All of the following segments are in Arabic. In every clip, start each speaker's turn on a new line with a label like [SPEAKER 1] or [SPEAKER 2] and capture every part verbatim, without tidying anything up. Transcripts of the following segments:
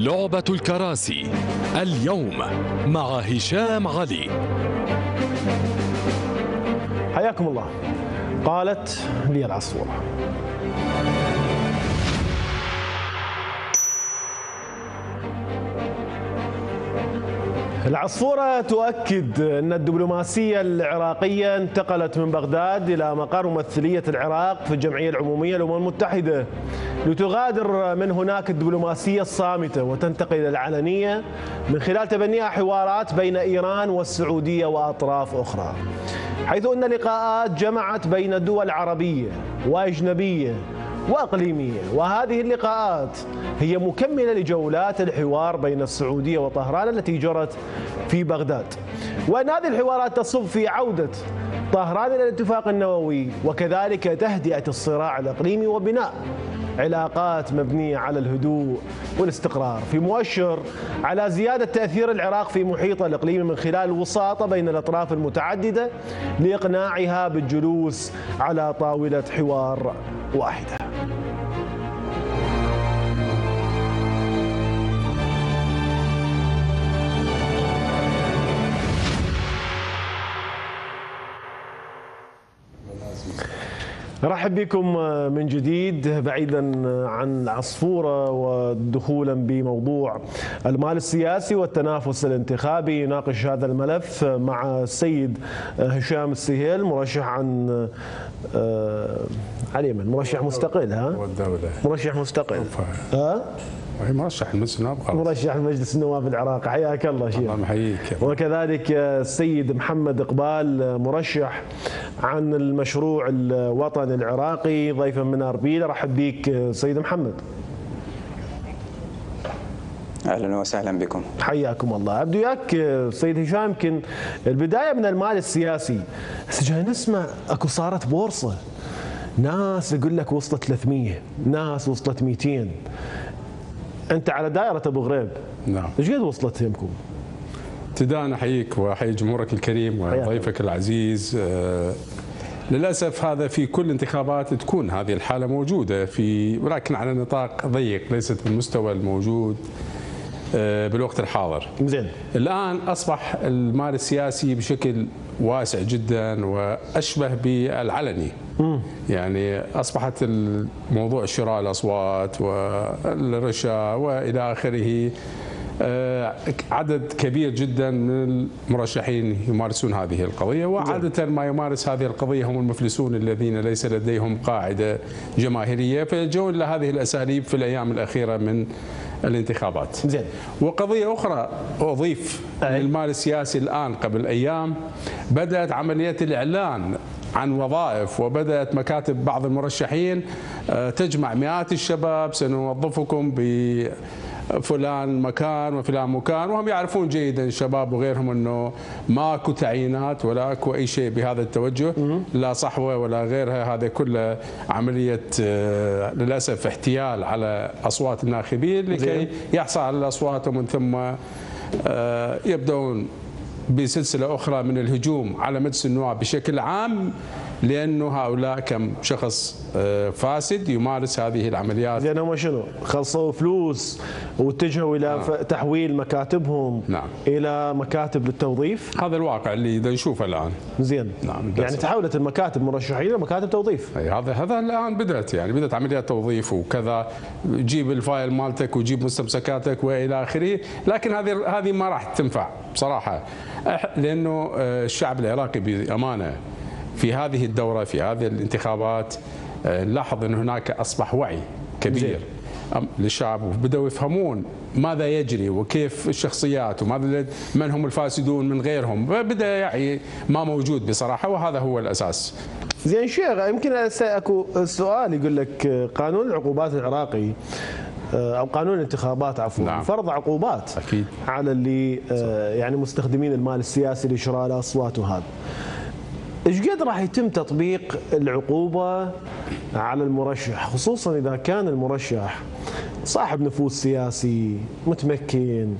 [SPEAKER 1] لعبة الكراسي اليوم مع هشام علي.
[SPEAKER 2] حياكم الله. قالت لي العصفورة: العصفورة تؤكد أن الدبلوماسية العراقية انتقلت من بغداد إلى مقر ممثلية العراق في الجمعية العمومية للأمم المتحدة، لتغادر من هناك الدبلوماسية الصامتة وتنتقل إلى العلنية من خلال تبنيها حوارات بين إيران والسعودية وأطراف أخرى، حيث أن لقاءات جمعت بين دول عربية وأجنبية وإقليمية، وهذه اللقاءات هي مكملة لجولات الحوار بين السعودية وطهران التي جرت في بغداد، وأن هذه الحوارات تصب في عودة طهران إلى الاتفاق النووي وكذلك تهدئة الصراع الإقليمي وبناء علاقات مبنية على الهدوء والاستقرار، في مؤشر على زيادة تأثير العراق في محيطه الإقليمي من خلال الوساطة بين الأطراف المتعددة لإقناعها بالجلوس على طاولة حوار واحدة. رحب بكم من جديد بعيدا عن العصفورة ودخولا بموضوع المال السياسي والتنافس الانتخابي. يناقش هذا الملف مع السيد هشام السهيل، مرشح عن اليمن، مرشح مستقل. ها مرشح مستقل ها
[SPEAKER 3] مرشح مجلس النواب
[SPEAKER 2] مرشح مجلس النواب العراقي. حياك الله شيخ.
[SPEAKER 3] الله يحييك.
[SPEAKER 2] وكذلك السيد محمد إقبال، مرشح عن المشروع الوطني العراقي، ضيفا من أربيل. رحب بك سيد محمد.
[SPEAKER 4] اهلا وسهلا بكم.
[SPEAKER 2] حياكم الله. ابدو وياك سيد هشام، يمكن البدايه من المال السياسي. هسه جاي نسمع اكو صارت بورصه، ناس يقول لك وصلت ثلاثمية، ناس وصلت مئتين. انت على دائره ابو غريب،
[SPEAKER 3] نعم،
[SPEAKER 2] ايش قد وصلت يمكم؟
[SPEAKER 3] ابتداء احييك واحيي جمهورك الكريم وضيفك العزيز. آه للاسف هذا في كل انتخابات تكون هذه الحاله موجوده، في ولكن على نطاق ضيق، ليست بالمستوى الموجود آه بالوقت الحاضر.
[SPEAKER 2] زين.
[SPEAKER 3] الان اصبح المال السياسي بشكل واسع جدا واشبه بالعلني. مم. يعني اصبحت الموضوع شراء الاصوات والرشا والى اخره، عدد كبير جدا من المرشحين يمارسون هذه القضيه، وعاده ما يمارس هذه القضيه هم المفلسون الذين ليس لديهم قاعده جماهيريه، فيلجؤون الى هذه الاساليب في الايام الاخيره من الانتخابات.
[SPEAKER 2] زين.
[SPEAKER 3] وقضيه اخرى اضيف للمال السياسي، الان قبل ايام بدات عمليه الاعلان عن وظائف، وبدأت مكاتب بعض المرشحين تجمع مئات الشباب: سنوظفكم بفلان مكان وفلان مكان، وهم يعرفون جيدا الشباب وغيرهم انه ماكو تعيينات ولا اكو اي شيء بهذا التوجه، لا صحوه ولا غيرها. هذا كله عمليه للاسف احتيال على اصوات الناخبين لكي يحصل على الاصوات، ومن ثم يبدأون بسلسلة أخرى من الهجوم على مجلس النواب بشكل عام، لأنه هؤلاء كم شخص فاسد يمارس هذه العمليات.
[SPEAKER 2] زين، هم شنو؟ خلصوا فلوس واتجهوا إلى آه. تحويل مكاتبهم
[SPEAKER 3] نعم.
[SPEAKER 2] إلى مكاتب للتوظيف.
[SPEAKER 3] هذا الواقع اللي نشوفه الآن.
[SPEAKER 2] زين.
[SPEAKER 3] نعم.
[SPEAKER 2] يعني تحولت المكاتب مرشحين إلى مكاتب توظيف.
[SPEAKER 3] أي هذا هذا الآن بدأت يعني بدأت عمليات توظيف وكذا، جيب الفايل مالتك وجيب مستمسكاتك وإلى آخره، لكن هذه هذه ما راح تنفع بصراحة، لأنه الشعب العراقي بأمانة في هذه الدورة في هذه الانتخابات نلاحظ أن هناك أصبح وعي كبير للشعب، وبدأوا يفهمون ماذا يجري وكيف الشخصيات وماذا من هم الفاسدون من غيرهم، بدأ يعني ما موجود بصراحة، وهذا هو الأساس.
[SPEAKER 2] زين شيخ، يمكن اكو سؤال يقول لك قانون العقوبات العراقي او قانون الانتخابات عفوا، نعم. فرض عقوبات
[SPEAKER 3] أكيد
[SPEAKER 2] على اللي يعني مستخدمين المال السياسي لشراء الاصوات، وهذا ايش قد راح يتم تطبيق العقوبه على المرشح، خصوصا اذا كان المرشح صاحب نفوذ سياسي متمكن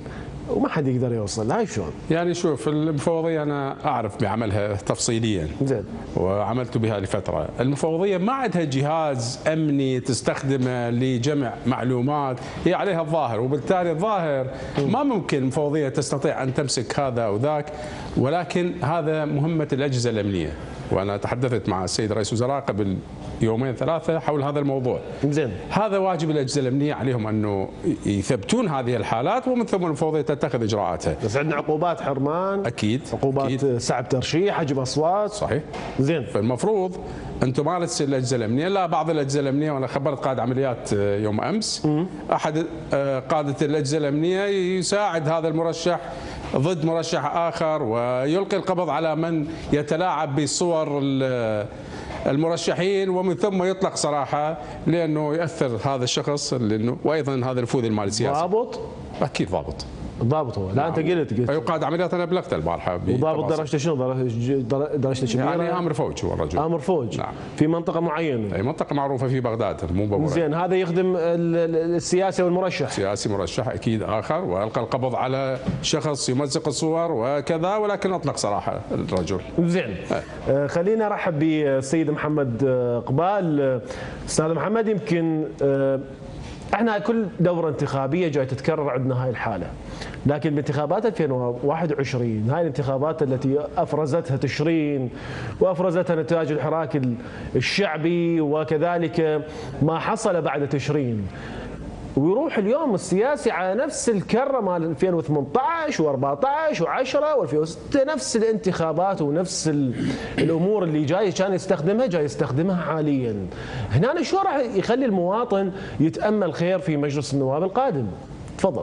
[SPEAKER 2] وما حد يقدر يوصل لها، شلون؟
[SPEAKER 3] يعني شوف، المفوضيه انا اعرف بعملها تفصيليا
[SPEAKER 2] زين،
[SPEAKER 3] وعملت بها لفتره. المفوضيه ما عندها جهاز امني تستخدمه لجمع معلومات، هي عليها الظاهر، وبالتالي الظاهر ما ممكن المفوضيه تستطيع ان تمسك هذا او ذاك، ولكن هذا مهمه الاجهزه الامنيه. وانا تحدثت مع السيد رئيس الوزراء قبل يومين ثلاثه حول هذا الموضوع.
[SPEAKER 2] زين،
[SPEAKER 3] هذا واجب الاجهزه الامنيه، عليهم انه يثبتون هذه الحالات ومن ثم المفوضيه تتخذ اجراءاتها.
[SPEAKER 2] بس عندنا عقوبات حرمان،
[SPEAKER 3] اكيد،
[SPEAKER 2] عقوبات
[SPEAKER 3] أكيد.
[SPEAKER 2] سحب ترشيح، حجب اصوات.
[SPEAKER 3] صحيح.
[SPEAKER 2] زين،
[SPEAKER 3] فالمفروض انتم ما تصير الاجهزه الامنيه، لا بعض الاجهزه الامنيه، وانا خبرت قائد عمليات يوم امس، احد قاده الاجهزه الامنيه يساعد هذا المرشح ضد مرشح آخر ويلقي القبض على من يتلاعب بصور المرشحين، ومن ثم يطلق صراحة لأنه يأثر هذا الشخص، لأنه وأيضا هذا النفوذ المالي السياسي.
[SPEAKER 2] ضابط؟
[SPEAKER 3] أكيد ضابط.
[SPEAKER 2] ضابط هو. لا نعم. انت قلت قلت
[SPEAKER 3] اي قائد عمليات انا بلغت البارحه.
[SPEAKER 2] وضابط درجته شنو؟ درجته شميره؟
[SPEAKER 3] يعني امر فوج هو الرجل.
[SPEAKER 2] امر فوج.
[SPEAKER 3] نعم.
[SPEAKER 2] في منطقه معينه.
[SPEAKER 3] اي منطقه معروفه في بغداد، مو بورا.
[SPEAKER 2] زين، هذا يخدم السياسي والمرشح.
[SPEAKER 3] سياسي مرشح اكيد اخر، والقى القبض على شخص يمزق الصور وكذا، ولكن اطلق صراحه الرجل.
[SPEAKER 2] زين. آه خلينا ارحب بالسيد محمد قبال. استاذ محمد، يمكن آه احنا كل دوره انتخابيه جاي تتكرر عندنا هاي الحاله، لكن بانتخابات ألفين وواحد وعشرين هاي الانتخابات التي افرزتها تشرين وافرزتها نتاج الحراك الشعبي وكذلك ما حصل بعد تشرين، ويروح اليوم السياسي على نفس الكره مال ألفين وثمانية عشر وأربعة عشر وعشرة وألفين وستة، نفس الانتخابات ونفس الامور اللي جاي كان يستخدمها جاي يستخدمها حاليا. هنا شو راح يخلي المواطن يتامل خير في مجلس النواب القادم؟ تفضل.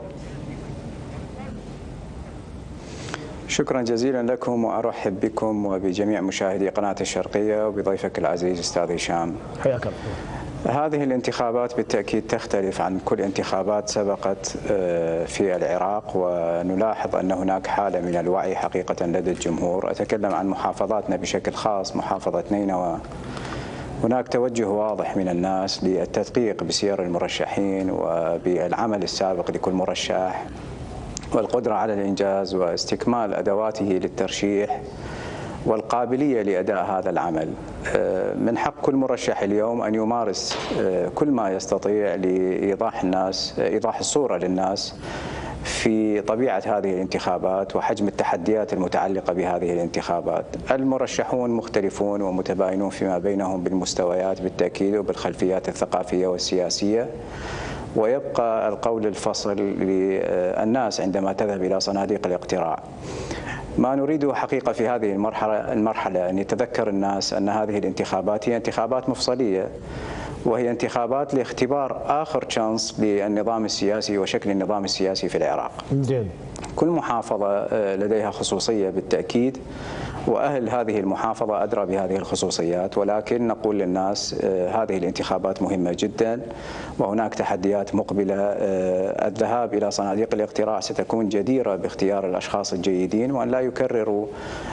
[SPEAKER 4] شكرا جزيلا لكم، وارحب بكم وبجميع مشاهدي قناه الشرقيه وبضيفك العزيز استاذ هشام.
[SPEAKER 2] حياك الله.
[SPEAKER 4] هذه الانتخابات بالتأكيد تختلف عن كل انتخابات سبقت في العراق، ونلاحظ أن هناك حالة من الوعي حقيقة لدى الجمهور. أتكلم عن محافظاتنا بشكل خاص، محافظة نينوى. هناك توجه واضح من الناس للتدقيق بسير المرشحين وبالعمل السابق لكل مرشح والقدرة على الإنجاز واستكمال أدواته للترشيح والقابلية لأداء هذا العمل. من حق كل مرشح اليوم أن يمارس كل ما يستطيع لإيضاح الناس إيضاح الصورة للناس في طبيعة هذه الانتخابات وحجم التحديات المتعلقة بهذه الانتخابات. المرشحون مختلفون ومتباينون فيما بينهم بالمستويات بالتأكيد وبالخلفيات الثقافية والسياسية، ويبقى القول الفصل للناس عندما تذهب إلى صناديق الاقتراع. ما نريده حقيقة في هذه المرحلة المرحلة أن يتذكر الناس أن هذه الانتخابات هي انتخابات مفصلية، وهي انتخابات لاختبار آخر شانس للنظام السياسي وشكل النظام السياسي في العراق.
[SPEAKER 2] جميل.
[SPEAKER 4] كل محافظة لديها خصوصية بالتأكيد، وأهل هذه المحافظة أدرى بهذه الخصوصيات، ولكن نقول للناس هذه الانتخابات مهمة جدا وهناك تحديات مقبلة. الذهاب إلى صناديق الاقتراع ستكون جديرة باختيار الأشخاص الجيدين، وأن لا يكرروا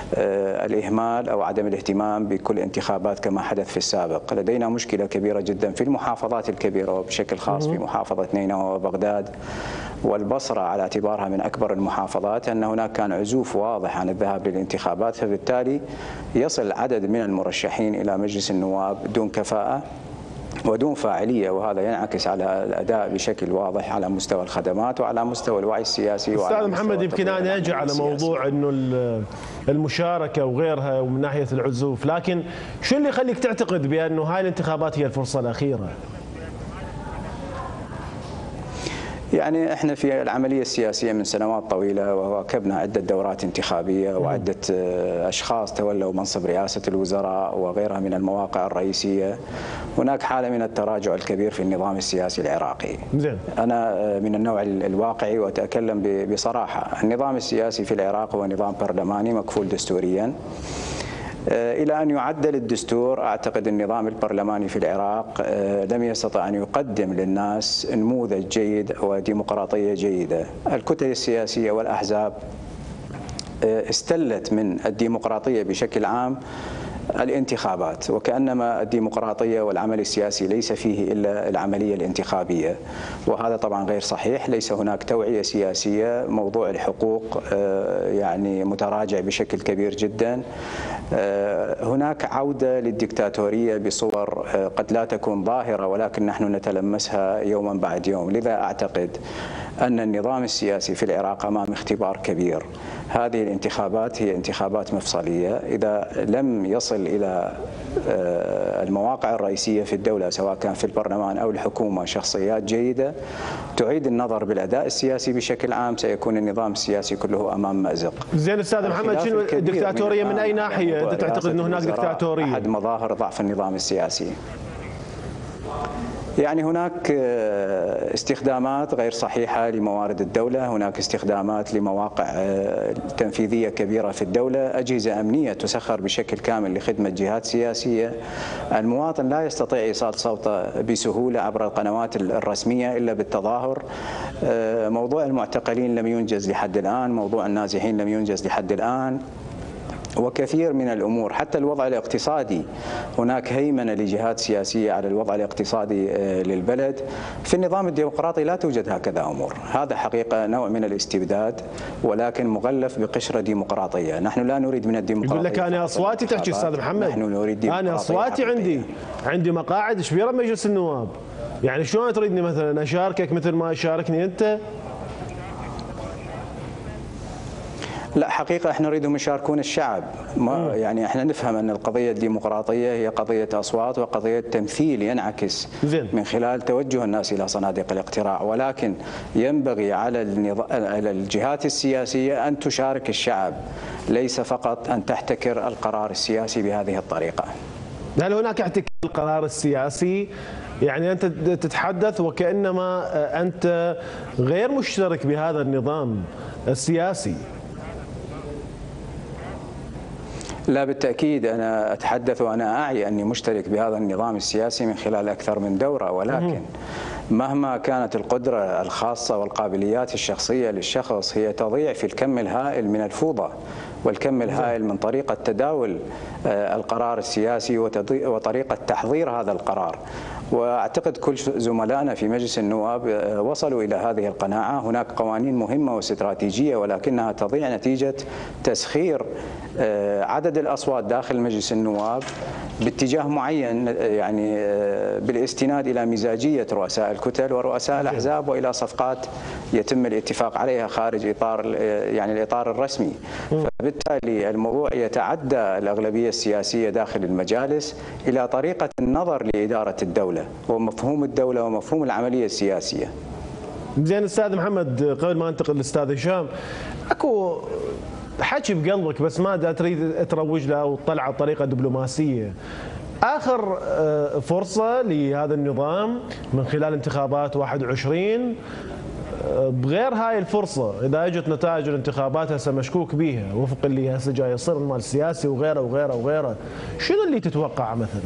[SPEAKER 4] الإهمال أو عدم الاهتمام بكل انتخابات كما حدث في السابق. لدينا مشكلة كبيرة جدا في المحافظات الكبيرة وبشكل خاص في محافظة نينوى وبغداد والبصرة على اعتبارها من أكبر المحافظات، أن هناك كان عزوف واضح عن الذهاب للانتخابات، فبالتالي يصل عدد من المرشحين إلى مجلس النواب دون كفاءة ودون فاعلية، وهذا ينعكس على الأداء بشكل واضح على مستوى الخدمات وعلى مستوى الوعي السياسي.
[SPEAKER 2] أستاذ محمد، يمكن أنا أجي على موضوع أنه المشاركة وغيرها ومن ناحية العزوف، لكن شو اللي يخليك تعتقد بأنه هاي الانتخابات هي الفرصة الأخيرة؟
[SPEAKER 4] يعني احنا في العمليه السياسيه من سنوات طويله وواكبنا عده دورات انتخابيه وعده اشخاص تولوا منصب رئاسه الوزراء وغيرها من المواقع الرئيسيه. هناك حاله من التراجع الكبير في النظام السياسي العراقي.
[SPEAKER 2] زين.
[SPEAKER 4] انا من النوع الواقعي واتكلم بصراحه، النظام السياسي في العراق هو نظام برلماني مكفول دستوريا. إلى أن يعدل الدستور أعتقد النظام البرلماني في العراق لم يستطع أن يقدم للناس نموذج جيد وديمقراطية جيدة. الكتل السياسية والأحزاب استلت من الديمقراطية بشكل عام الانتخابات، وكأنما الديمقراطية والعمل السياسي ليس فيه إلا العملية الانتخابية، وهذا طبعا غير صحيح. ليس هناك توعية سياسية، موضوع الحقوق يعني متراجع بشكل كبير جدا. هناك عودة للديكتاتورية بصور قد لا تكون ظاهرة، ولكن نحن نتلمسها يوما بعد يوم. لذا أعتقد أن النظام السياسي في العراق أمام اختبار كبير. هذه الانتخابات هي انتخابات مفصلية، إذا لم يصل إلى المواقع الرئيسية في الدولة سواء كان في البرلمان أو الحكومة شخصيات جيدة تعيد النظر بالأداء السياسي بشكل عام، سيكون النظام السياسي كله أمام مأزق.
[SPEAKER 2] زين أستاذ محمد، شنو الدكتاتورية من أي ناحية أنت تعتقد أن هناك دكتاتورية؟
[SPEAKER 4] أحد مظاهر ضعف النظام السياسي. يعني هناك استخدامات غير صحيحة لموارد الدولة، هناك استخدامات لمواقع تنفيذية كبيرة في الدولة، أجهزة أمنية تسخر بشكل كامل لخدمة جهات سياسية. المواطن لا يستطيع إيصال صوته بسهولة عبر القنوات الرسمية إلا بالتظاهر. موضوع المعتقلين لم ينجز لحد الآن، موضوع النازحين لم ينجز لحد الآن، وكثير من الأمور. حتى الوضع الاقتصادي، هناك هيمنة لجهات سياسية على الوضع الاقتصادي للبلد. في النظام الديمقراطي لا توجد هكذا أمور. هذا حقيقة نوع من الاستبداد، ولكن مغلف بقشرة ديمقراطية. نحن لا نريد من الديمقراطية.
[SPEAKER 2] يقول لك أنا أصواتي تحكي أستاذ محمد،
[SPEAKER 4] نحن نريد ديمقراطية.
[SPEAKER 2] أنا أصواتي عندي عندي مقاعد كبيرة بمجلس النواب. يعني شلون تريدني مثلا أشاركك مثل ما شاركني أنت؟
[SPEAKER 4] لا، حقيقة احنا نريدهم يشاركون الشعب. ما يعني احنا نفهم ان القضية الديمقراطية هي قضية اصوات وقضية تمثيل ينعكس
[SPEAKER 2] زين.
[SPEAKER 4] من خلال توجه الناس الى صناديق الاقتراع، ولكن ينبغي على على الجهات السياسية ان تشارك الشعب، ليس فقط ان تحتكر القرار السياسي بهذه الطريقة.
[SPEAKER 2] هل هناك احتكار القرار السياسي؟ يعني أنت تتحدث وكأنما أنت غير مشترك بهذا النظام السياسي.
[SPEAKER 4] لا بالتأكيد، أنا أتحدث وأنا أعي أني مشترك بهذا النظام السياسي من خلال أكثر من دورة، ولكن مهما كانت القدرة الخاصة والقابليات الشخصية للشخص هي تضيع في الكم الهائل من الفوضى والكم الهائل من طريقة تداول القرار السياسي وطريقة تحضير هذا القرار. واعتقد كل زملائنا في مجلس النواب وصلوا الى هذه القناعه. هناك قوانين مهمه واستراتيجيه ولكنها تضيع نتيجه تسخير عدد الاصوات داخل مجلس النواب باتجاه معين، يعني بالاستناد الى مزاجيه رؤساء الكتل ورؤساء الاحزاب والى صفقات يتم الاتفاق عليها خارج اطار يعني الاطار الرسمي. فبالتالي الموضوع يتعدى الاغلبيه السياسيه داخل المجالس الى طريقه النظر لاداره الدوله ومفهوم الدوله ومفهوم العمليه السياسيه.
[SPEAKER 2] زين استاذ محمد، قبل ما انتقل للاستاذ هشام، اكو حكي بقلبك بس ما تريد تروج له او تطلعه بطريقه دبلوماسيه. اخر فرصه لهذا النظام من خلال انتخابات واحد وعشرين، بغير هاي الفرصه اذا اجت نتائج الانتخابات هسه مشكوك بيها وفق اللي هسه جاي يصير المال السياسي وغيره وغيره وغيره، شنو اللي تتوقع مثلا؟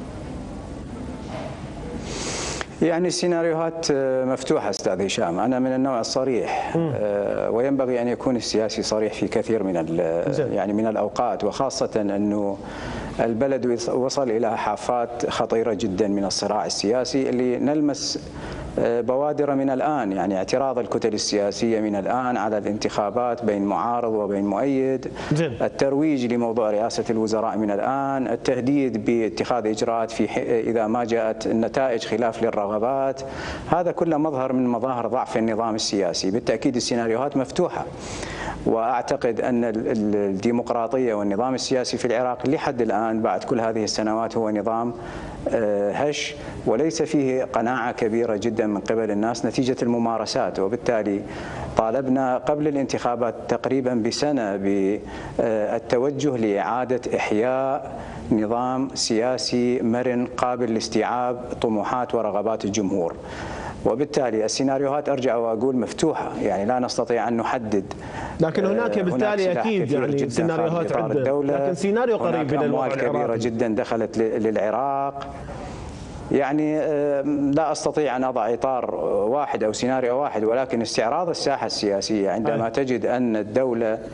[SPEAKER 4] يعني السيناريوهات مفتوحة أستاذ هشام، أنا من النوع الصريح وينبغي أن يكون السياسي صريح في كثير من يعني من الأوقات، وخاصة أنه البلد وصل إلى حافات خطيرة جدا من الصراع السياسي اللي نلمس بوادر من الآن، يعني اعتراض الكتل السياسية من الآن على الانتخابات بين معارض وبين مؤيد، الترويج لموضوع رئاسة الوزراء من الآن، التهديد باتخاذ إجراءات في إذا ما جاءت النتائج خلاف للرغبات. هذا كله مظهر من مظاهر ضعف النظام السياسي. بالتأكيد السيناريوهات مفتوحة، وأعتقد أن الديمقراطية والنظام السياسي في العراق لحد الآن بعد كل هذه السنوات هو نظام هش وليس فيه قناعة كبيرة جدا من قبل الناس نتيجة الممارسات. وبالتالي طالبنا قبل الانتخابات تقريبا بسنة بالتوجه لإعادة إحياء نظام سياسي مرن قابل لاستيعاب طموحات ورغبات الجمهور. وبالتالي السيناريوهات ارجع واقول مفتوحه، يعني لا نستطيع ان نحدد،
[SPEAKER 2] لكن هناك بالتالي هناك اكيد يعني سيناريوهات عده، لكن سيناريو قريب من الوضع
[SPEAKER 4] العراقي كبيره جدا دخلت للعراق. يعني لا استطيع ان اضع اطار واحد او سيناريو واحد، ولكن استعراض الساحه السياسيه عندما تجد ان الدوله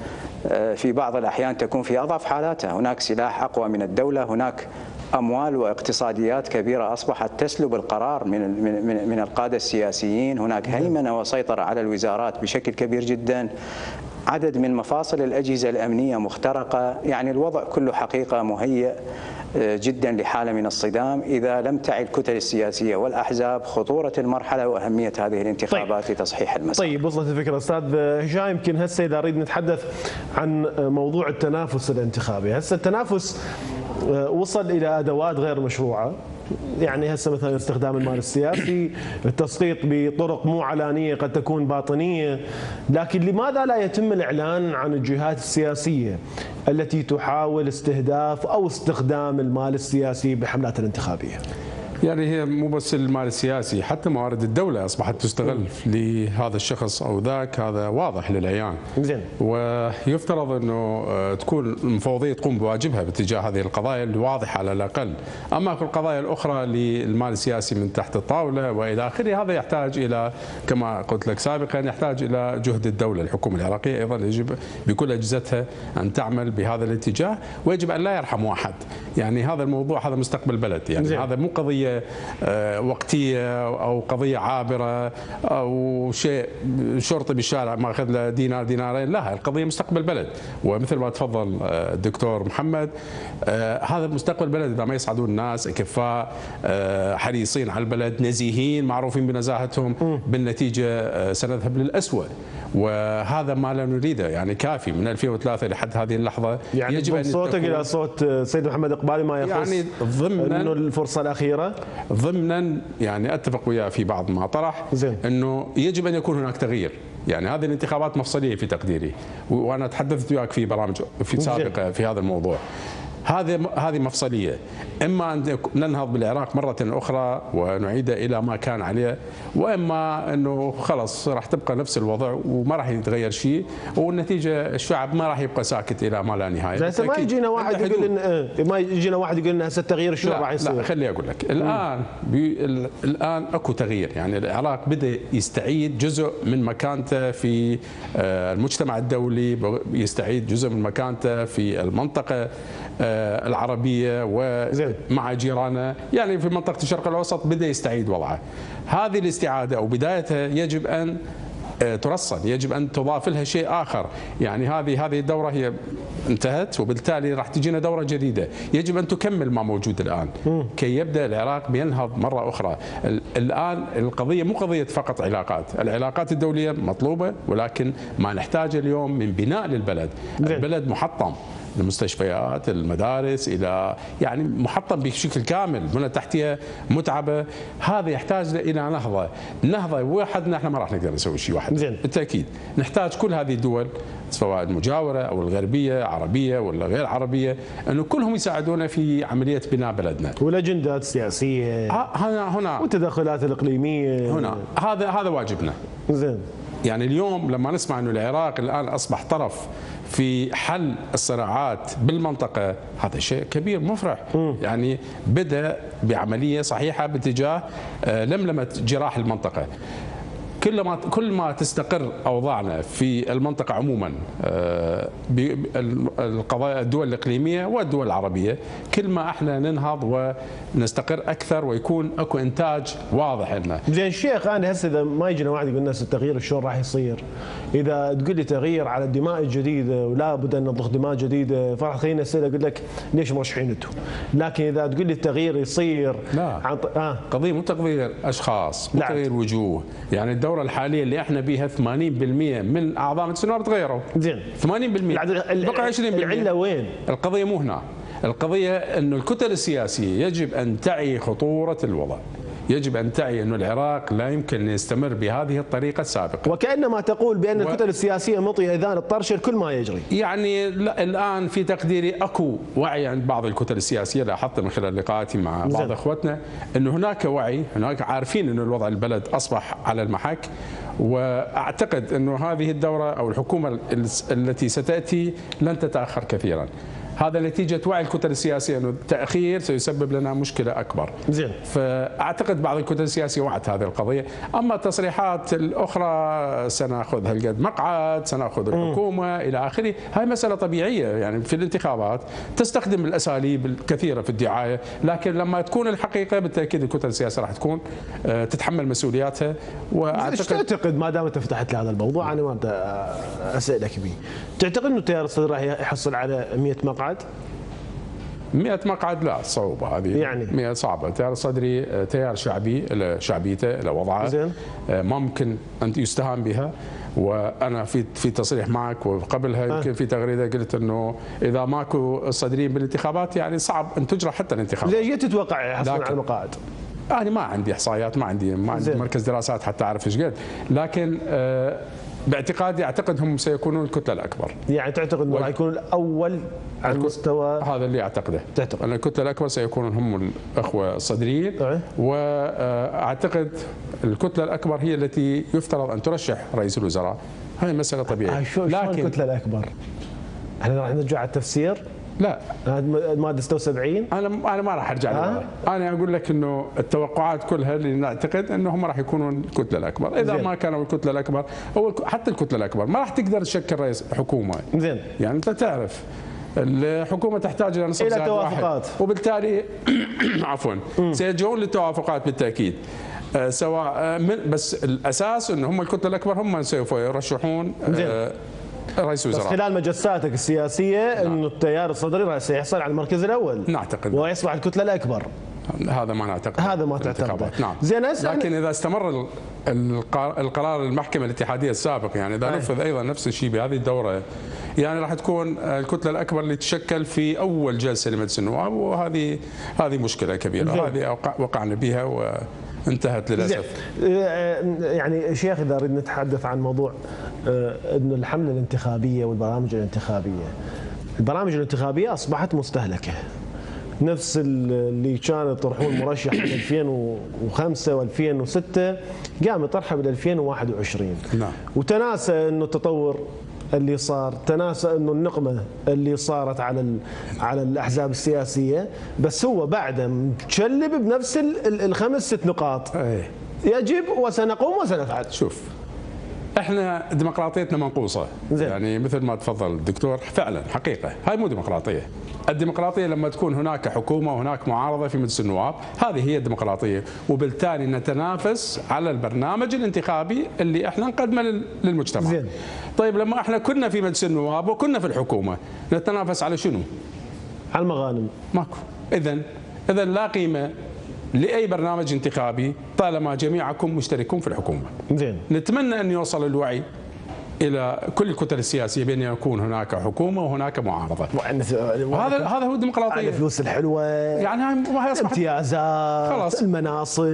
[SPEAKER 4] في بعض الأحيان تكون في أضعف حالاتها. هناك سلاح أقوى من الدولة، هناك أموال واقتصاديات كبيرة أصبحت تسلب القرار من من من القادة السياسيين، هناك هيمنة وسيطرة على الوزارات بشكل كبير جدا، عدد من مفاصل الأجهزة الأمنية مخترقة، يعني الوضع كله حقيقة مهيئ جدا لحالة من الصدام إذا لم تعي الكتل السياسية والأحزاب خطورة المرحلة وأهمية هذه الانتخابات طيب. لتصحيح المسار.
[SPEAKER 2] طيب وصلت الفكرة أستاذ هشام. يمكن هسه إذا نريد نتحدث عن موضوع التنافس الانتخابي، هسه التنافس وصل إلى أدوات غير مشروعة، يعني هسه مثلا استخدام المال السياسي، التسقيط بطرق مو علانيه قد تكون باطنيه، لكن لماذا لا يتم الاعلان عن الجهات السياسيه التي تحاول استهداف او استخدام المال السياسي بالحملات الانتخابيه؟
[SPEAKER 3] يعني هي مو بس المال السياسي، حتى موارد الدولة أصبحت تستغل لهذا الشخص أو ذاك، هذا واضح للعيان.
[SPEAKER 2] زين.
[SPEAKER 3] ويفترض أنه تكون المفوضية تقوم بواجبها باتجاه هذه القضايا الواضحة على الأقل. أما القضايا الأخرى للمال السياسي من تحت الطاولة وإلى آخره، هذا يحتاج إلى كما قلت لك سابقا يحتاج إلى جهد الدولة. الحكومة العراقية أيضا يجب بكل أجهزتها أن تعمل بهذا الاتجاه، ويجب أن لا يرحم واحد. يعني هذا الموضوع هذا مستقبل بلد، يعني زين. هذا مو قضية وقتية أو قضية عابرة أو شيء شرطي بالشارع ماخذ له دينار دينارين، لا، القضية مستقبل بلد. ومثل ما تفضل الدكتور محمد، هذا مستقبل بلد إذا ما يصعدون الناس أكفاء حريصين على البلد، نزيهين معروفين بنزاهتهم، بالنتيجة سنذهب للأسوأ. وهذا ما لا نريده، يعني كافي من ألفين وثلاثة لحد هذه اللحظة.
[SPEAKER 2] يعني يجب أن صوتك إلى صوت سيد محمد إقبالي ما يخص
[SPEAKER 3] يعني ضمن
[SPEAKER 2] إنه الفرصة الأخيرة،
[SPEAKER 3] ضمنا يعني أتفق وياه في بعض ما طرح زين. أنه يجب أن يكون هناك تغيير. يعني هذه الانتخابات مفصلية في تقديري، وأنا تحدثت وياك في برامج في سابقة في هذا الموضوع. هذه هذه مفصليه، اما ان ننهض بالعراق مره اخرى ونعيد الى ما كان عليه، واما انه خلص راح تبقى نفس الوضع وما راح يتغير شيء، والنتيجه الشعب ما راح يبقى ساكت الى ما لا نهايه.
[SPEAKER 2] هسه ما يجينا واحد يقول ان ما يجينا واحد يقول ان هسه التغيير شو راح يصير؟
[SPEAKER 3] لا خليني اقول لك، الان بي الان اكو تغيير، يعني العراق بدا يستعيد جزء من مكانته في المجتمع الدولي، يستعيد جزء من مكانته في المنطقه العربية ومع جيرانه، يعني في منطقة الشرق الأوسط بدأ يستعيد وضعه. هذه الاستعادة أو بدايتها يجب أن ترصد، يجب أن تضاف لها شيء آخر. يعني هذه هذه الدورة هي انتهت، وبالتالي راح تجينا دورة جديدة يجب أن تكمل ما موجود الآن كي يبدأ العراق بينهض مرة أخرى. الآن القضية مو قضية فقط علاقات، العلاقات الدولية مطلوبة، ولكن ما نحتاجه اليوم من بناء للبلد. البلد محطم، المستشفيات، المدارس، الى يعني محطم بشكل كامل، بنى تحتيه متعبه، هذا يحتاج الى نهضه، نهضه وحدنا احنا ما راح نقدر نسوي شيء واحد.
[SPEAKER 2] زين.
[SPEAKER 3] بالتاكيد نحتاج كل هذه الدول سواء المجاوره او الغربيه، عربيه ولا غير عربيه، انه كلهم يساعدونا في عمليه بناء بلدنا.
[SPEAKER 2] والاجندات السياسيه
[SPEAKER 3] هنا هنا
[SPEAKER 2] والتدخلات الاقليميه
[SPEAKER 3] هنا، هذا هذا واجبنا.
[SPEAKER 2] زين.
[SPEAKER 3] يعني اليوم لما نسمع انه العراق الان اصبح طرف في حل الصراعات بالمنطقة، هذا شيء كبير مفرح. م. يعني بدأ بعملية صحيحة باتجاه لملمة جراح المنطقة. كل ما كل ما تستقر اوضاعنا في المنطقه عموما، القضايا الدول الاقليميه والدول العربيه، كل ما احنا ننهض ونستقر اكثر ويكون اكو انتاج واضح لنا.
[SPEAKER 2] زين شيخ، انا هسه اذا ما يجينا واحد يقول لنا التغيير شلون راح يصير؟ اذا تقول لي تغيير على الدماء الجديده ولا بد ان نضخ دماء جديده، فراح خليني اسال اقول لك ليش مرشحين انتم؟ لكن اذا تقول لي التغيير يصير
[SPEAKER 3] لا
[SPEAKER 2] عن ط... آه.
[SPEAKER 3] قضيه مو تغيير اشخاص، مو تغيير وجوه. يعني الدوره الحاليه اللي احنا بيها ثمانين بالمئة من اعضاء مجلس النواب تغيروا.
[SPEAKER 2] زين
[SPEAKER 3] ثمانين بالمئة بقى عشرين بالمئة.
[SPEAKER 2] العله وين؟
[SPEAKER 3] القضيه مو هنا، القضيه انه الكتل السياسيه يجب ان تعي خطوره الوضع، يجب أن تعي أن العراق لا يمكن أن يستمر بهذه الطريقة السابقة.
[SPEAKER 2] وكأنما تقول بأن و... الكتل السياسية مطية إذان الطرش الكل ما يجري.
[SPEAKER 3] يعني لا، الآن في تقديري أكو وعي عند بعض الكتل السياسية، لاحظت من خلال لقاءاتي مع بعض زي. أخوتنا أن هناك وعي، هناك عارفين أن الوضع البلد أصبح على المحك. وأعتقد أنه هذه الدورة أو الحكومة التي ستأتي لن تتأخر كثيرا. هذا نتيجه وعي الكتل السياسيه انه التاخير سيسبب لنا مشكله اكبر.
[SPEAKER 2] زين.
[SPEAKER 3] فاعتقد بعض الكتل السياسيه وعت هذه القضيه، اما التصريحات الاخرى سناخذ هالقد مقعد، سناخذ الحكومه الى اخره، هاي مساله طبيعيه يعني في الانتخابات تستخدم الاساليب الكثيره في الدعايه، لكن لما تكون الحقيقه بالتاكيد الكتل السياسيه راح تكون تتحمل مسؤولياتها.
[SPEAKER 2] واعتقد ايش تعتقد ما دام انت فتحت لهذا الموضوع انا ما بدي اسالك به، تعتقد انه التيار الصدري راح يحصل على مئة مقعد؟
[SPEAKER 3] مئة مقعد لا، صعوبة هذه
[SPEAKER 2] يعني
[SPEAKER 3] مئة صعبة. التيار الصدري تيار شعبي له شعبيته له وضعه،
[SPEAKER 2] زين.
[SPEAKER 3] ممكن أن يستهان بها، وانا في في تصريح معك وقبلها يمكن آه. في تغريده قلت انه اذا ماكو الصدريين بالانتخابات يعني صعب ان تجرى حتى الانتخابات.
[SPEAKER 2] ليش تتوقع يحصلون على المقاعد؟
[SPEAKER 3] انا ما عندي احصائيات، ما عندي ما عندي مركز دراسات حتى اعرف ايش قد، لكن آه باعتقادي اعتقد هم سيكونون الكتله الاكبر.
[SPEAKER 2] يعني تعتقد انه راح يكون الاول على المستوى؟
[SPEAKER 3] هذا اللي اعتقده. تعتقد ان الكتله الاكبر سيكونون هم الاخوه الصدريين، أه؟ واعتقد الكتله الاكبر هي التي يفترض ان ترشح رئيس الوزراء. هذه مساله طبيعيه.
[SPEAKER 2] شو لكن الكتله الاكبر؟ احنا راح نرجع على التفسير؟
[SPEAKER 3] لا
[SPEAKER 2] الماده ستة وسبعين انا
[SPEAKER 3] انا ما راح ارجع لها. انا اقول لك انه التوقعات كلها اللي نعتقد انه هم راح يكونون الكتله الاكبر، اذا زين. ما كانوا الكتله الاكبر او حتى الكتله الاكبر ما راح تقدر تشكل رئيس حكومه.
[SPEAKER 2] زين.
[SPEAKER 3] يعني انت تعرف الحكومه تحتاج الى نصف
[SPEAKER 2] الى توافقات،
[SPEAKER 3] وبالتالي عفوا سيلجؤون للتوافقات بالتاكيد. آه سواء آه بس الاساس انه هم الكتله الاكبر هم من سوف يرشحون آه رئيس وزراء.
[SPEAKER 2] بس خلال مجساتك السياسيه نعم. انه التيار الصدري راح سيحصل على المركز الاول.
[SPEAKER 3] نعتقد.
[SPEAKER 2] ويصبح الكتله الاكبر.
[SPEAKER 3] هذا ما نعتقد.
[SPEAKER 2] هذا ما تعتقد.
[SPEAKER 3] نعم.
[SPEAKER 2] زين.
[SPEAKER 3] لكن اذا استمر القرار المحكمه الاتحاديه السابق، يعني اذا نفذ ايضا نفس الشيء بهذه الدوره، يعني راح تكون الكتله الاكبر اللي تشكل في اول جلسه لمجلس النواب، وهذه هذه مشكله كبيره. هذه وقعنا بها و انتهت للاسف.
[SPEAKER 2] يعني شيخ اذا نريد نتحدث عن موضوع انه الحمله الانتخابيه والبرامج الانتخابيه، البرامج الانتخابيه اصبحت مستهلكه، نفس اللي كانوا يطرحون مرشح بال ألفين وخمسة وألفين وستة قام يطرحها بال ألفين وواحد وعشرين.
[SPEAKER 3] نعم.
[SPEAKER 2] وتناسى انه التطور اللي صار، تناسى انه النقمه اللي صارت على على الاحزاب السياسيه، بس هو بعده متشلب بنفس الخمس ست نقاط.
[SPEAKER 3] أيه.
[SPEAKER 2] يجب وسنقوم وسنفعل.
[SPEAKER 3] شوف احنا ديمقراطيتنا منقوصه. زي. يعني مثل ما تفضل الدكتور فعلا حقيقه هاي مو ديمقراطيه. الديمقراطيه لما تكون هناك حكومه وهناك معارضه في مجلس النواب، هذه هي الديمقراطيه، وبالتالي نتنافس على البرنامج الانتخابي اللي احنا نقدمه للمجتمع. زين. طيب لما احنا كنا في مجلس النواب وكنا في الحكومه نتنافس على شنو؟
[SPEAKER 2] على المغانم.
[SPEAKER 3] ماكو. اذا اذا لا قيمه لاي برنامج انتخابي طالما جميعكم مشتركون في الحكومه.
[SPEAKER 2] زين.
[SPEAKER 3] نتمنى ان يوصل الوعي الى كل الكتل السياسيه بان يكون هناك حكومه وهناك معارضه. وهذا هذا هو الديمقراطيه.
[SPEAKER 2] الفلوس الحلوه
[SPEAKER 3] يعني هاي اصبحت
[SPEAKER 2] امتيازات، خلاص المناصب،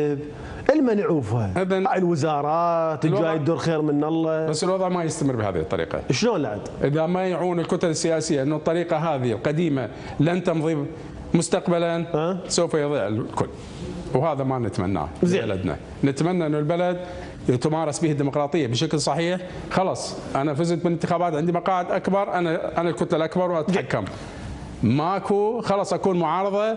[SPEAKER 2] المنعوفه، الوزارات، الجاي الدور خير من الله.
[SPEAKER 3] بس الوضع ما يستمر بهذه الطريقه.
[SPEAKER 2] شلون لعد؟
[SPEAKER 3] اذا ما يعون الكتل السياسيه انه الطريقه هذه القديمه لن تمضي مستقبلا، أه؟ سوف يضيع الكل، وهذا ما نتمناه ببلدنا. نتمنى انه البلد تمارس به الديمقراطيه بشكل صحيح. خلاص انا فزت بالانتخابات، عندي مقاعد اكبر، انا انا الكتله الاكبر واتحكم. ماكو خلاص اكون معارضه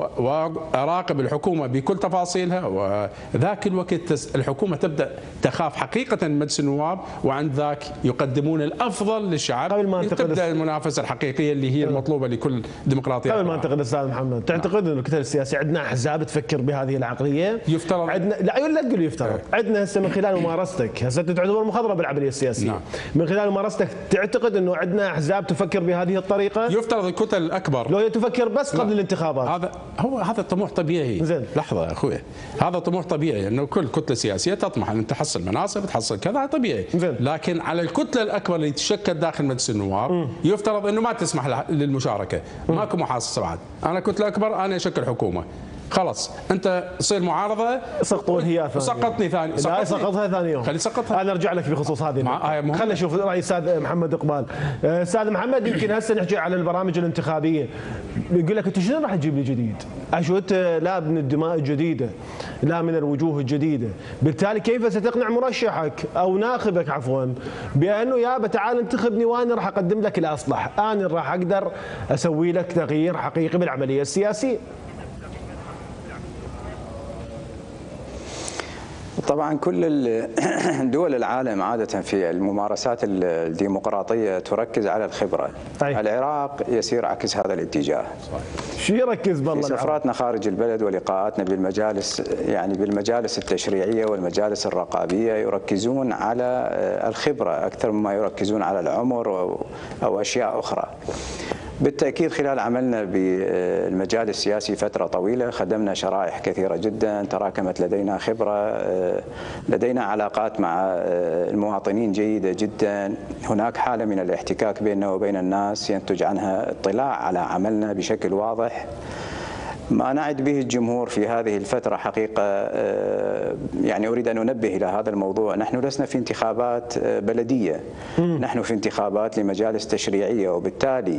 [SPEAKER 3] واراقب الحكومه بكل تفاصيلها، وذاك الوقت الحكومه تبدا تخاف حقيقه من مجلس النواب، وعند ذاك يقدمون الافضل للشعب. قبل ما تبدا المنافسه الحقيقيه اللي هي المطلوبه لكل ديمقراطيه.
[SPEAKER 2] قبل ما انتقل استاذ محمد، تعتقد انه الكتل السياسيه عندنا احزاب تفكر بهذه العقليه؟
[SPEAKER 3] يفترض
[SPEAKER 2] عندنا لا لا تقول يفترض، عندنا هسه من خلال ممارستك هسه تعتبر مخضرة بالعمليه السياسيه. نعم. من خلال ممارستك تعتقد انه عندنا احزاب تفكر بهذه الطريقه؟
[SPEAKER 3] يفترض الكتل اكبر
[SPEAKER 2] لو هي تفكر بس قبل لا. الانتخابات.
[SPEAKER 3] هذا هو هذا طموح طبيعي.
[SPEAKER 2] زين.
[SPEAKER 3] لحظه يا اخوي، هذا طموح طبيعي انه كل كتله سياسيه تطمح ان تحصل مناصب، تحصل كذا، طبيعي.
[SPEAKER 2] زين.
[SPEAKER 3] لكن على الكتله الاكبر اللي تشكل داخل مجلس النواب م. يفترض انه ما تسمح للمشاركه، ماكو محاصصه بعد. انا كتله اكبر، انا اشكل حكومه. خلاص انت تصير معارضه
[SPEAKER 2] سقطون هي ثاني
[SPEAKER 3] سقطني ثاني
[SPEAKER 2] لا سقطها ثاني يوم
[SPEAKER 3] خلي سقطها.
[SPEAKER 2] انا ارجع لك بخصوص هذه
[SPEAKER 3] خلينا
[SPEAKER 2] نشوف راي استاذ محمد اقبال. استاذ محمد يمكن هسه نحكي على البرامج الانتخابيه، يقول لك انت شنو راح تجيب لي جديد؟ اشو انت لا من الدماء الجديده لا من الوجوه الجديده، بالتالي كيف ستقنع مرشحك او ناخبك عفوا بانه يابا تعال انتخبني وانا راح اقدم لك الاصلح، انا راح اقدر اسوي لك تغيير حقيقي بالعمليه السياسيه؟
[SPEAKER 4] طبعا كل دول العالم عادة في الممارسات الديمقراطية تركز على الخبرة. أي. العراق يسير عكس هذا الاتجاه.
[SPEAKER 2] شو يركز بالله؟
[SPEAKER 4] في سفراتنا خارج البلد ولقاءاتنا بالمجالس يعني بالمجالس التشريعية والمجالس الرقابية يركزون على الخبرة أكثر مما يركزون على العمر أو أشياء أخرى. بالتأكيد خلال عملنا بالمجال السياسي فترة طويلة خدمنا شرائح كثيرة جدا، تراكمت لدينا خبرة، لدينا علاقات مع المواطنين جيدة جدا، هناك حالة من الاحتكاك بيننا وبين الناس ينتج عنها اطلاع على عملنا بشكل واضح. ما نعد به الجمهور في هذه الفترة حقيقة يعني أريد أن أنبه إلى هذا الموضوع، نحن لسنا في انتخابات بلدية، نحن في انتخابات لمجالس تشريعية، وبالتالي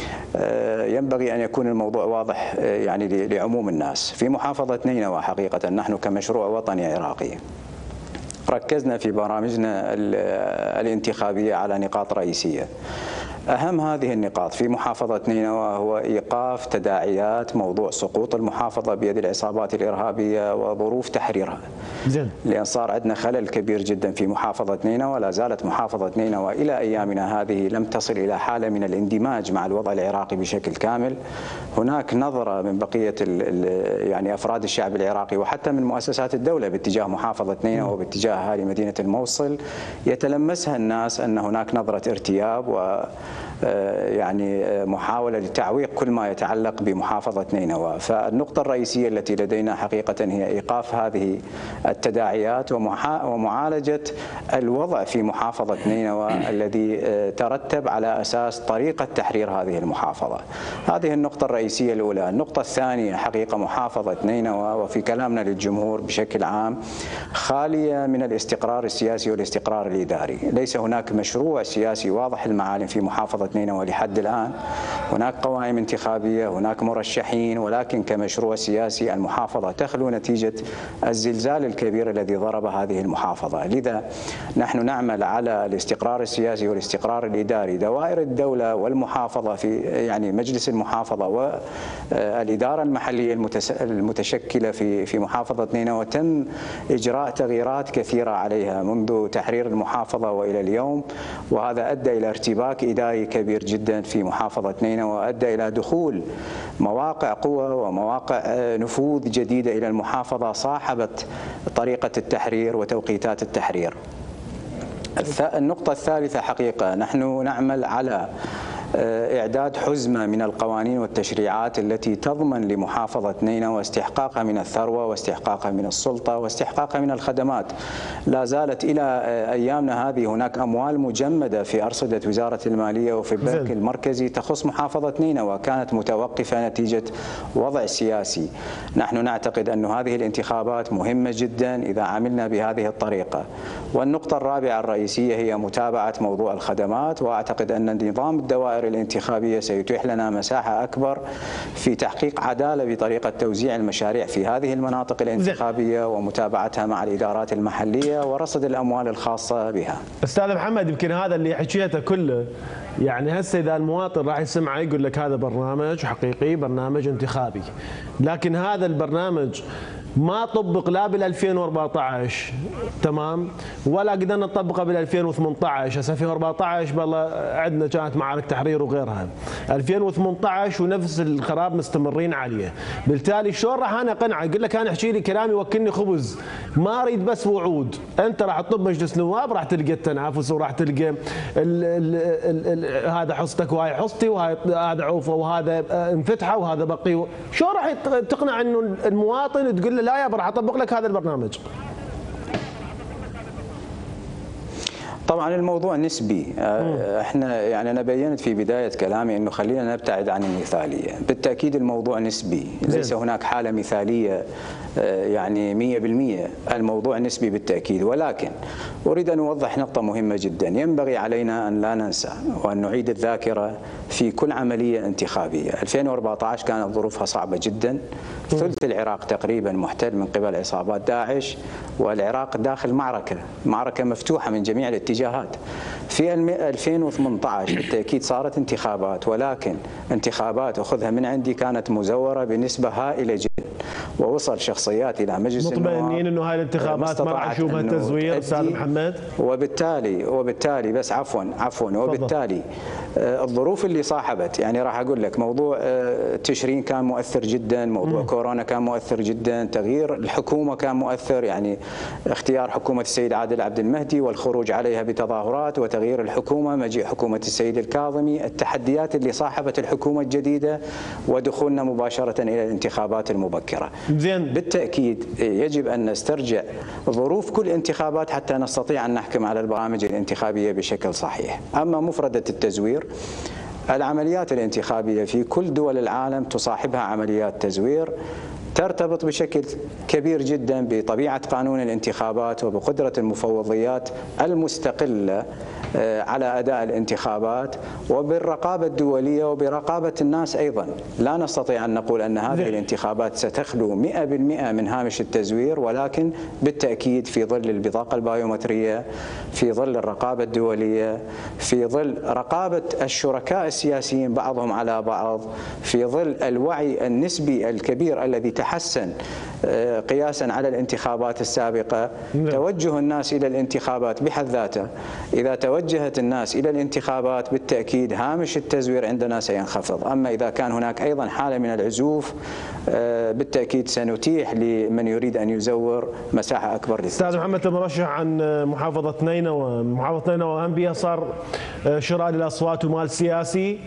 [SPEAKER 4] ينبغي أن يكون الموضوع واضح يعني لعموم الناس. في محافظة نينوى حقيقة نحن كمشروع وطني عراقي ركزنا في برامجنا الانتخابية على نقاط رئيسية. أهم هذه النقاط في محافظة نينوى هو إيقاف تداعيات موضوع سقوط المحافظة بيد العصابات الإرهابية وظروف تحريرها. زين. لأن صار عندنا خلل كبير جدا في محافظة نينوى، لا زالت محافظة نينوى إلى أيامنا هذه لم تصل إلى حالة من الاندماج مع الوضع العراقي بشكل كامل. هناك نظرة من بقية يعني أفراد الشعب العراقي وحتى من مؤسسات الدولة باتجاه محافظة نينوى وباتجاه أهالي مدينة الموصل يتلمسها الناس أن هناك نظرة ارتياب و يعني محاولة لتعويق كل ما يتعلق بمحافظة نينوى. فالنقطة الرئيسية التي لدينا حقيقة هي إيقاف هذه التداعيات ومعالجة الوضع في محافظة نينوى الذي ترتب على أساس طريقة تحرير هذه المحافظة. هذه النقطة الرئيسية الأولى. النقطة الثانية حقيقة محافظة نينوى وفي كلامنا للجمهور بشكل عام خالية من الاستقرار السياسي والاستقرار الإداري، ليس هناك مشروع سياسي واضح المعالم في محافظة نينوى لحد الآن. هناك قوائم انتخابية، هناك مرشحين، ولكن كمشروع سياسي المحافظة تخلو نتيجة الزلزال الكبير الذي ضرب هذه المحافظة. لذا نحن نعمل على الاستقرار السياسي والاستقرار الإداري. دوائر الدولة والمحافظة في يعني مجلس المحافظة والإدارة المحلية المتشكلة في في محافظة نينوى تم إجراء تغييرات كثيرة عليها منذ تحرير المحافظة وإلى اليوم، وهذا أدى إلى ارتباك إداري كبير جدا في محافظة نينوى، وأدى إلى دخول مواقع قوة ومواقع نفوذ جديدة إلى المحافظة صاحبت طريقة التحرير وتوقيتات التحرير. النقطة الثالثة حقيقة نحن نعمل على إعداد حزمة من القوانين والتشريعات التي تضمن لمحافظة نينوى استحقاقها من الثروة واستحقاقها من السلطة واستحقاقها من الخدمات. لا زالت إلى أيامنا هذه هناك أموال مجمدة في أرصدة وزارة المالية وفي البنك المركزي تخص محافظة نينوى كانت متوقفة نتيجة وضع سياسي. نحن نعتقد أن هذه الانتخابات مهمة جدا إذا عملنا بهذه الطريقة. والنقطة الرابعة الرئيسية هي متابعة موضوع الخدمات، وأعتقد أن نظام الدوائر الانتخابية سيتيح لنا مساحة أكبر في تحقيق عدالة بطريقة توزيع المشاريع في هذه المناطق الانتخابية ومتابعتها مع الإدارات المحلية ورصد الأموال الخاصة بها.
[SPEAKER 2] أستاذ محمد يمكن هذا اللي حكيته كله يعني هسه إذا المواطن راح يسمعه يقول لك هذا برنامج حقيقي برنامج انتخابي، لكن هذا البرنامج ما طبق لا بال ألفين وأربعة عشر تمام ولا قدرنا نطبقه بال ألفين وثمانية عشر. هسه ألفين وأربعة عشر بالله عندنا كانت معارك تحرير وغيرها، ألفين وثمانية عشر ونفس الخراب مستمرين عليه. بالتالي شلون راح انا اقنعه؟ يقول لك انا احكي لي كلامي وكلني خبز، ما اريد بس وعود. انت راح تطب مجلس نواب راح تلقى التنافس وراح تلقى ال ال ال ال هذا حصتك وهاي حصتي وهذا عوفه وهذا انفتحه وهذا بقي. شلون راح تقنع انه المواطن تقول له لا يا راح اطبق لك هذا البرنامج؟
[SPEAKER 4] طبعا الموضوع نسبي. احنا يعني انا بينت في بدايه كلامي انه خلينا نبتعد عن المثاليه، بالتاكيد الموضوع نسبي، ليس هناك حاله مثاليه يعني مئة بالمئة، الموضوع نسبي بالتاكيد، ولكن اريد ان اوضح نقطه مهمه جدا، ينبغي علينا ان لا ننسى وان نعيد الذاكره في كل عمليه انتخابيه. ألفين وأربعة عشر كانت ظروفها صعبه جدا، ثلث العراق تقريبا محتل من قبل عصابات داعش، والعراق داخل معركه، معركه مفتوحه من جميع الاتجاهات. في ألفين وثمانية عشر بالتاكيد صارت انتخابات، ولكن انتخابات اخذها من عندي كانت مزوره بنسبه هائله جدا، ووصل شخصيات الى مجلس النواب
[SPEAKER 2] مطمئنين انه هاي الانتخابات ما راح نشوفها تزوير استاذ محمد؟
[SPEAKER 4] وبالتالي وبالتالي بس عفوا عفوا وبالتالي الظروف اللي صاحبت، يعني راح اقول لك موضوع تشرين كان مؤثر جدا، موضوع م. كورونا كان مؤثر جدا، تغيير الحكومه كان مؤثر، يعني اختيار حكومه السيد عادل عبد المهدي والخروج عليها بتظاهرات وتغيير الحكومه، مجيء حكومه السيد الكاظمي، التحديات اللي صاحبت الحكومه الجديده ودخولنا مباشره الى الانتخابات المبكره.
[SPEAKER 2] زين،
[SPEAKER 4] بالتاكيد يجب ان نسترجع ظروف كل انتخابات حتى نستطيع ان نحكم على البرامج الانتخابيه بشكل صحيح. اما مفردة التزوير، العمليات الانتخابيه في كل دول العالم تصاحبها عمليات تزوير، ترتبط بشكل كبير جدا بطبيعه قانون الانتخابات وبقدره المفوضيات المستقله على اداء الانتخابات وبالرقابه الدوليه وبرقابه الناس ايضا. لا نستطيع ان نقول ان هذه الانتخابات ستخلو مئة بالمئة من هامش التزوير، ولكن بالتاكيد في ظل البطاقه البايومتريه، في ظل الرقابه الدوليه، في ظل رقابه الشركاء السياسيين بعضهم على بعض، في ظل الوعي النسبي الكبير الذي تحسن قياسا على الانتخابات السابقه، توجه الناس الى الانتخابات بحد ذاته. اذا توجهت الناس الى الانتخابات بالتاكيد هامش التزوير عندنا سينخفض، اما اذا كان هناك ايضا حاله من العزوف بالتاكيد سنتيح لمن يريد ان يزور مساحه اكبر للتزوير.
[SPEAKER 2] استاذ محمد، المرشح عن محافظه نينوى، محافظه نينوى هم بها صار شراء للاصوات ومال سياسي.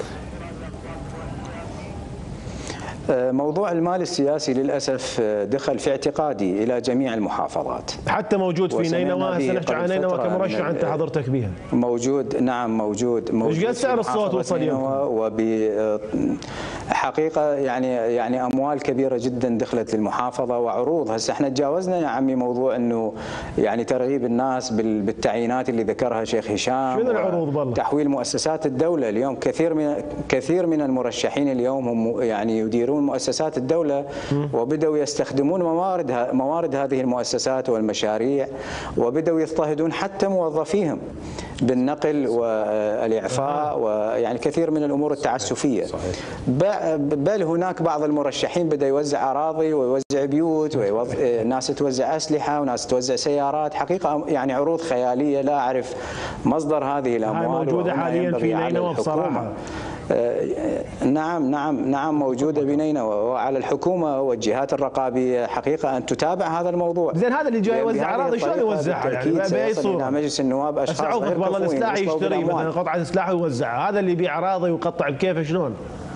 [SPEAKER 4] موضوع المال السياسي للأسف دخل في اعتقادي إلى جميع المحافظات،
[SPEAKER 2] حتى موجود في نينوى. هسه نحكي عن نينوى كمرشح أنت حضرتك بها.
[SPEAKER 4] موجود، نعم موجود. موجود.
[SPEAKER 2] ايش قد سعر الصوت وصل
[SPEAKER 4] يوم؟ وبحقيقة يعني يعني أموال كبيرة جدا دخلت للمحافظة وعروض. هسه احنا تجاوزنا يا عمي موضوع إنه يعني ترغيب الناس بالتعيينات اللي ذكرها شيخ هشام.
[SPEAKER 2] شنو العروض بالله؟
[SPEAKER 4] تحويل مؤسسات الدولة. اليوم كثير من كثير من المرشحين اليوم هم يعني يديرون مؤسسات الدولة وبدأوا يستخدمون موارد موارد هذه المؤسسات والمشاريع، وبدأوا يضطهدون حتى موظفيهم بالنقل والإعفاء ويعني كثير من الأمور التعسفية. بل هناك بعض المرشحين بدأ يوزع أراضي ويوزع بيوت، وناس توزع أسلحة وناس توزع سيارات. حقيقة يعني عروض خيالية، لا أعرف مصدر هذه الأموال.
[SPEAKER 2] موجودة حاليا في نينوى بصراحة.
[SPEAKER 4] نعم نعم نعم موجودة بنينوى، وعلى الحكومة والجهات الرقابية حقيقة أن تتابع هذا الموضوع.
[SPEAKER 2] زين، هذا اللي جاي يوزع أراضي شلون يوزعها؟ يعني بأي صورة؟
[SPEAKER 4] إلى مجلس النواب أشخاص غير كفؤين.
[SPEAKER 2] والله السلاح يشتري مثلا قطعة سلاح ويوزعها، هذا اللي يبيع أراضي ويقطع بكيفه شلون؟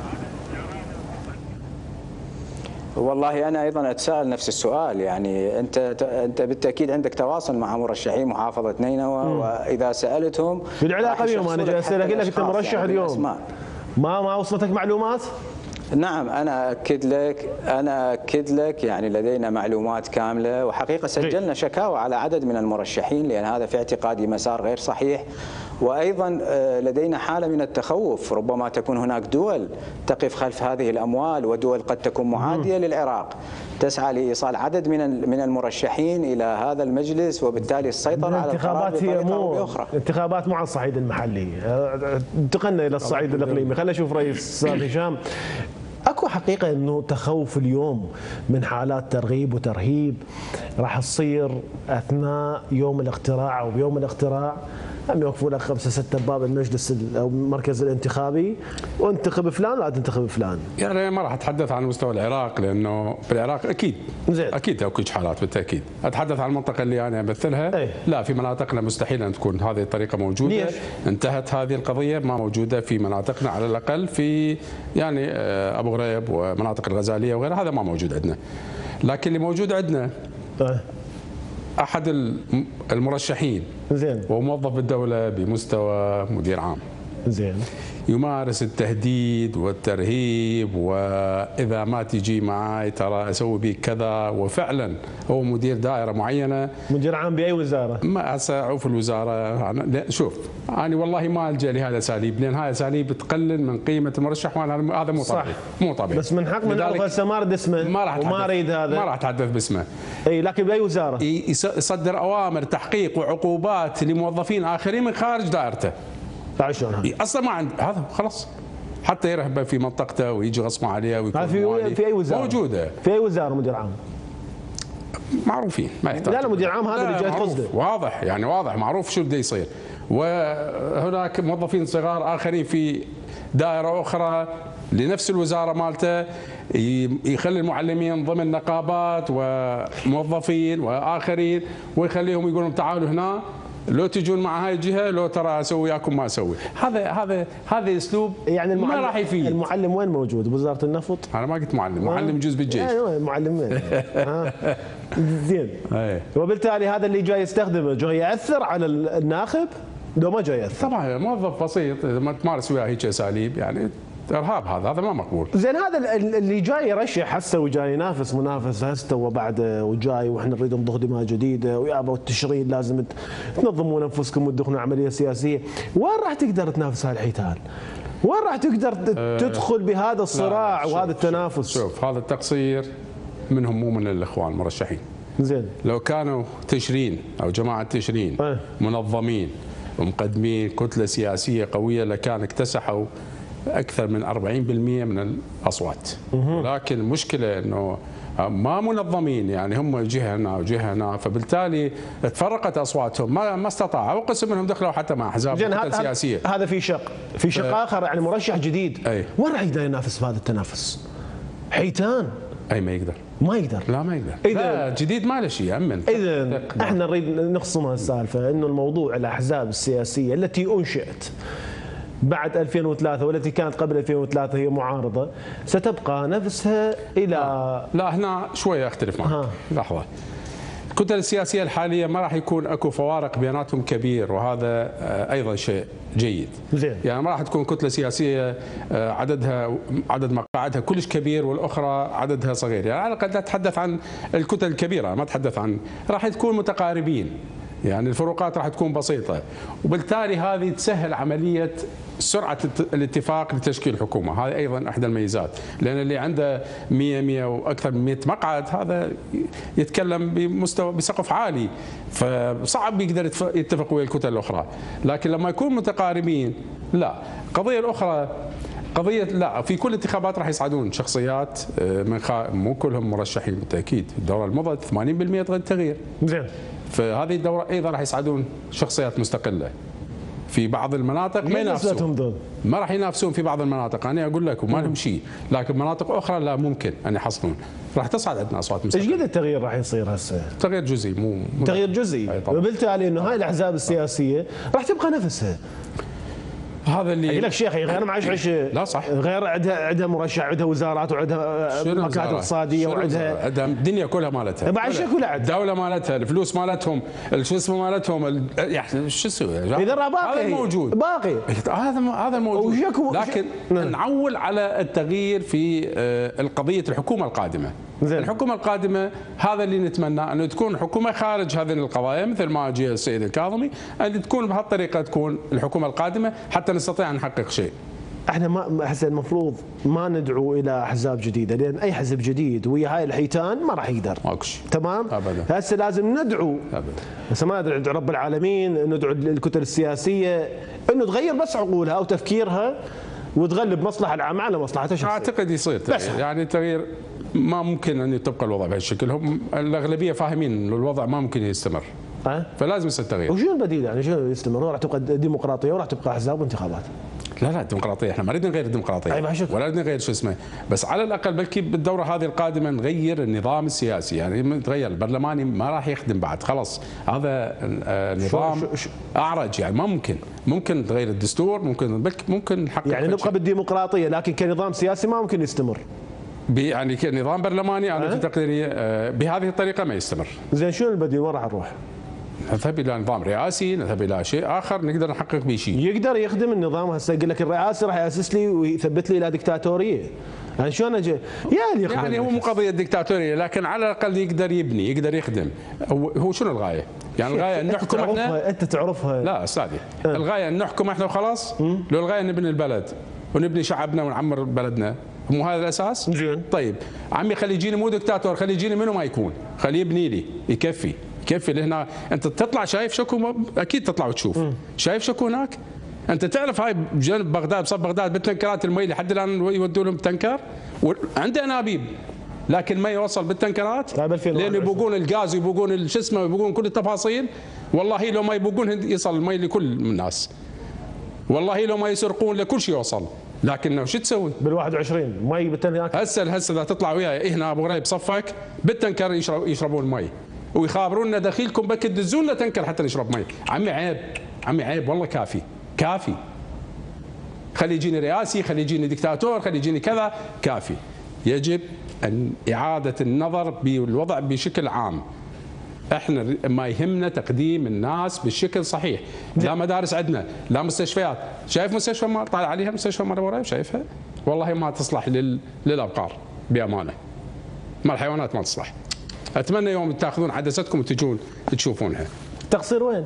[SPEAKER 4] والله أنا أيضا أتساءل نفس السؤال. يعني أنت أنت بالتأكيد عندك تواصل مع مرشحين محافظة نينوى، وإذا سألتهم
[SPEAKER 2] بالعلاقة بهم أنا جاي أسألك لك أنت مرشح يعني اليوم، ما ما وصلتك معلومات؟
[SPEAKER 4] نعم أنا أكد لك أنا أكد لك يعني لدينا معلومات كاملة، وحقيقة سجلنا شكاوى على عدد من المرشحين لأن هذا في اعتقادي مسار غير صحيح. وأيضا لدينا حالة من التخوف، ربما تكون هناك دول تقف خلف هذه الأموال، ودول قد تكون معادية للعراق تسعى لإيصال عدد من من المرشحين إلى هذا المجلس، وبالتالي السيطرة على القرار بطريقة أو بأخرى.
[SPEAKER 2] انتخابات مو على الصعيد المحلي، انتقلنا إلى الصعيد الإقليمي. خلينا نشوف رئيس أستاذ هشام. اكو حقيقه انه تخوف اليوم من حالات ترغيب وترهيب راح تصير اثناء يوم الاقتراع او بيوم الاقتراع، هم يوقفوا لك خمسه سته باب المجلس او المركز الانتخابي وانتخب فلان لا تنتخب فلان.
[SPEAKER 3] يعني ما راح اتحدث عن مستوى العراق لانه بالعراق اكيد زين اكيد اكو حالات بالتاكيد. اتحدث عن المنطقه اللي انا امثلها. ايه؟ لا، في مناطقنا مستحيل ان تكون هذه الطريقه موجوده. ليش؟ انتهت هذه القضيه، ما موجوده في مناطقنا على الاقل في يعني ابو غريب ومناطق الغزاليه وغيرها، هذا ما موجود عندنا. لكن اللي موجود عندنا احد المرشحين
[SPEAKER 2] زين
[SPEAKER 3] وموظف بالدوله بمستوى مدير عام
[SPEAKER 2] زين
[SPEAKER 3] يمارس التهديد والترهيب، واذا ما تجي معي ترى اسوي بك كذا، وفعلا هو مدير دائره معينه.
[SPEAKER 2] مدير عام باي وزاره؟
[SPEAKER 3] ما اعوف الوزاره. شوف انا والله ما الجا لهذا الاساليب، لان هاي اساليب تقلل من قيمه المرشح، وانا هذا مو طبيعي مو طبيعي.
[SPEAKER 2] بس من حق من اعرف هسه ما اريد اسمه
[SPEAKER 3] ما راح
[SPEAKER 2] وما اريد هذا،
[SPEAKER 3] ما راح اتحدث باسمه.
[SPEAKER 2] اي لكن باي وزاره؟
[SPEAKER 3] يصدر اوامر تحقيق وعقوبات لموظفين اخرين من خارج دائرته.
[SPEAKER 2] شلون هذا؟
[SPEAKER 3] اصلا ما عند هذا خلاص، حتى يرهبه في منطقته ويجي غصبه عليه ويكون
[SPEAKER 2] في في اي وزاره
[SPEAKER 3] موجوده.
[SPEAKER 2] في اي وزاره مدير عام؟
[SPEAKER 3] معروفين ما يحتاج.
[SPEAKER 2] لا لا مدير عام هذا اللي جاي قصده
[SPEAKER 3] واضح، يعني واضح معروف شو بده يصير. وهناك موظفين صغار اخرين في دائره اخرى لنفس الوزاره مالته يخلي المعلمين ضمن نقابات وموظفين واخرين، ويخليهم يقولون تعالوا هنا لو تجون مع هاي الجهه، لو ترى اسوي وياكم ما اسوي. هذا هذا هذا اسلوب يعني ما راح يفيد.
[SPEAKER 2] المعلم وين موجود؟ بوزاره النفط؟
[SPEAKER 3] انا ما قلت معلم، معلم يجوز بالجيش.
[SPEAKER 2] ايوه معلم وين؟ زين. وبالتالي هذا اللي جاي يستخدمه جاي ياثر على الناخب؟ لو ما جاي ياثر
[SPEAKER 3] طبعا موظف بسيط اذا ما تمارس وياه هيك اساليب يعني ارهاب، هذا هذا ما مقبول.
[SPEAKER 2] زين هذا اللي جاي يرشح هسه وجاي ينافس منافسه هسه وبعد وجاي واحنا نريد نضخ دماء جديده ويابا التشريد لازم تنظمون انفسكم وتدخلون عمليه سياسيه، وين راح تقدر تنافس هالحيتان؟ وين راح تقدر تدخل بهذا الصراع وهذا التنافس؟
[SPEAKER 3] شوف هذا التقصير منهم مو من الاخوان المرشحين.
[SPEAKER 2] زين
[SPEAKER 3] لو كانوا تشرين او جماعه تشرين
[SPEAKER 2] أه.
[SPEAKER 3] منظمين ومقدمين كتله سياسيه قويه لكان اكتسحوا أكثر من أربعين بالمئة من الأصوات. لكن المشكلة أنه ما منظمين، يعني هم جهة هنا وجهة هنا، فبالتالي تفرقت أصواتهم، ما ما استطاعوا، وقسم منهم دخلوا حتى مع أحزاب سياسية.
[SPEAKER 2] هذا في شق، في شق أه آخر يعني مرشح جديد.
[SPEAKER 3] أي.
[SPEAKER 2] وين راح يقدر ينافس في هذا التنافس؟ حيتان.
[SPEAKER 3] أي ما يقدر.
[SPEAKER 2] ما يقدر.
[SPEAKER 3] لا ما يقدر. إذا جديد ما له شيء يأمن.
[SPEAKER 2] إذا احنا نريد نخصم هالسالفة إنه الموضوع الأحزاب السياسية التي أنشئت بعد ألفين وثلاثة والتي كانت قبل ألفين وثلاثة هي معارضة ستبقى نفسها إلى
[SPEAKER 3] لا هنا شوية أختلف معك. لحظة. الكتل السياسية الحالية ما راح يكون اكو فوارق بيناتهم كبير، وهذا ايضا شيء جيد.
[SPEAKER 2] زين.
[SPEAKER 3] يعني ما راح تكون كتلة سياسية عددها عدد مقاعدها كلش كبير والاخرى عددها صغير، يعني على الاقل اتحدث عن الكتل الكبيرة، ما اتحدث عن راح تكون متقاربين. يعني الفروقات راح تكون بسيطة، وبالتالي هذه تسهل عملية سرعة الاتفاق لتشكيل حكومة. هذه أيضا إحدى الميزات، لأن اللي عنده مئة مئة وأكثر من مئة مقعد هذا يتكلم بمستوى بسقف عالي، فصعب يقدر يتفق ويا الكتل الأخرى. لكن لما يكون متقاربين لا. القضية الأخرى قضية لا، في كل انتخابات راح يصعدون شخصيات من خا... مو كلهم مرشحين بالتأكيد. الدورة الماضية ثمانين بالمئة تغيير.
[SPEAKER 2] زين.
[SPEAKER 3] فهذه الدورة أيضا راح يصعدون شخصيات مستقلة. في بعض المناطق ما ينافسون، ما راح ينافسون في بعض المناطق، أنا أقول لك وما لهم شيء، لكن مناطق أخرى لا ممكن أن يحصلون، راح تصعد عندنا أصوات مستقلة.
[SPEAKER 2] إيش قد التغيير راح يصير هسه؟
[SPEAKER 3] تغيير جزئي مو, مو
[SPEAKER 2] تغيير جزئي، وبالتالي إنه هاي الأحزاب السياسية راح تبقى نفسها.
[SPEAKER 3] هذا اللي
[SPEAKER 2] يقول لك شيخي غير معش عش
[SPEAKER 3] لا صح،
[SPEAKER 2] غير عندها عندها مرشح، عندها وزارات، وعندها مكاتب اقتصاديه، وعندها
[SPEAKER 3] عندها الدنيا كلها مالتها،
[SPEAKER 2] بعد شيء كلها
[SPEAKER 3] الدوله مالتها، الفلوس مالتهم، شو اسمه مالتهم، يعني شو اسوي؟
[SPEAKER 2] اذا باقي
[SPEAKER 3] هذا موجود،
[SPEAKER 2] باقي
[SPEAKER 3] هذا هذا موجود، لكن نعول على التغيير في القضيه الحكومه القادمه. زين. الحكومه القادمه هذا اللي نتمناه، انه تكون حكومه خارج هذه القضايا مثل ما جاء السيد الكاظمي، ان تكون بهالطريقه تكون الحكومه القادمه حتى نستطيع ان نحقق شيء.
[SPEAKER 2] احنا ما هسه المفروض ما ندعو الى احزاب جديده، لان اي حزب جديد ويا هاي الحيتان ما راح يقدر.
[SPEAKER 3] ماكو شيء.
[SPEAKER 2] تمام؟
[SPEAKER 3] ابدا.
[SPEAKER 2] هسه لازم ندعو ابدا. هسه ما ندعو رب العالمين، ندعو الكتل السياسيه انه تغير بس عقولها او تفكيرها وتغلب مصلحه العامه على مصلحتها الشخصيه.
[SPEAKER 3] اعتقد يصير تغيير، يعني التغيير ما ممكن ان تبقى الوضع بهالشكل، هم الاغلبيه فاهمين انه الوضع ما ممكن يستمر. أه؟ فلازم يصير تغيير.
[SPEAKER 2] وشو البديل يعني شو يستمر؟ راح تبقى ديمقراطيه وراح تبقى احزاب وانتخابات.
[SPEAKER 3] لا لا الديمقراطيه احنا ما نريد نغير الديمقراطيه ولا نريد نغير شو اسمه، بس على الاقل بلكي بالدوره هذه القادمه نغير النظام السياسي، يعني نتغير البرلماني ما راح يخدم بعد خلاص، هذا نظام شو شو اعرج، يعني ما ممكن ممكن تغير الدستور، ممكن بلكي ممكن نحقق
[SPEAKER 2] يعني نبقى بالديمقراطيه، لكن كنظام سياسي ما ممكن يستمر.
[SPEAKER 3] يعني كنظام برلماني انا
[SPEAKER 2] أه؟
[SPEAKER 3] في تقديري بهذه الطريقه ما يستمر.
[SPEAKER 2] زين شنو البديل؟ وين راح نروح؟
[SPEAKER 3] نذهب الى نظام رئاسي، نذهب الى شيء اخر نقدر نحقق به شيء.
[SPEAKER 2] يقدر يخدم النظام هسه يقول لك الرئاسي راح ياسس لي ويثبت لي الى دكتاتوريه. يعني شلون اجي؟ يا يخدم
[SPEAKER 3] يعني هو مو قضيه دكتاتوريه، لكن على الاقل يقدر يبني، يقدر يخدم. هو شنو الغايه؟ يعني الغايه ان نحكم احنا؟
[SPEAKER 2] انت تعرفها.
[SPEAKER 3] لا استاذي، الغايه ان نحكم احنا وخلاص؟ لو الغايه نبني البلد ونبني شعبنا ونعمر بلدنا، مو هذا الاساس؟
[SPEAKER 2] زين.
[SPEAKER 3] طيب عمي خلي يجيني مو دكتاتور، خلي يجيني منو ما يكون، خليه يبني لي، يكفي، يكفي لهنا. انت تطلع شايف شكو، اكيد تطلع وتشوف. م. شايف شكو هناك؟ انت تعرف هاي بجنب بغداد، بصب بغداد بالتنكرات المي لحد الان يودوا لهم تنكر، عنده انابيب لكن ما يوصل بالتنكرات لان يبوقون الغاز ويبوقون شو اسمه ويبوقون كل التفاصيل. والله لو ما يبوقون يصل المي لكل الناس، والله لو ما يسرقون لكل شيء يوصل. لكن شو تسوي؟
[SPEAKER 2] بال واحد وعشرين مي بالتنكر.
[SPEAKER 3] هسه هسه اذا تطلع وياي هنا ابو غريب صفك بالتنكر يشرب يشربون المي ويخابرونا دخيلكم بك تدزون لنا تنكر حتى نشرب مي. عمي عيب، عمي عيب والله، كافي كافي. خلي يجيني رئاسي، خلي يجيني دكتاتور، خلي يجيني كذا، كافي. يجب ان اعاده النظر بالوضع بشكل عام. احنا ما يهمنا تقديم الناس بالشكل صحيح. لا مدارس عندنا، لا مستشفيات. شايف مستشفى ما طالع عليها مستشفى مال ابو غريب؟ شايفها؟ والله ما تصلح لل... للابقار بامانه. ما الحيوانات ما تصلح. اتمنى يوم تاخذون عدستكم وتجون تشوفونها.
[SPEAKER 2] التقصير وين؟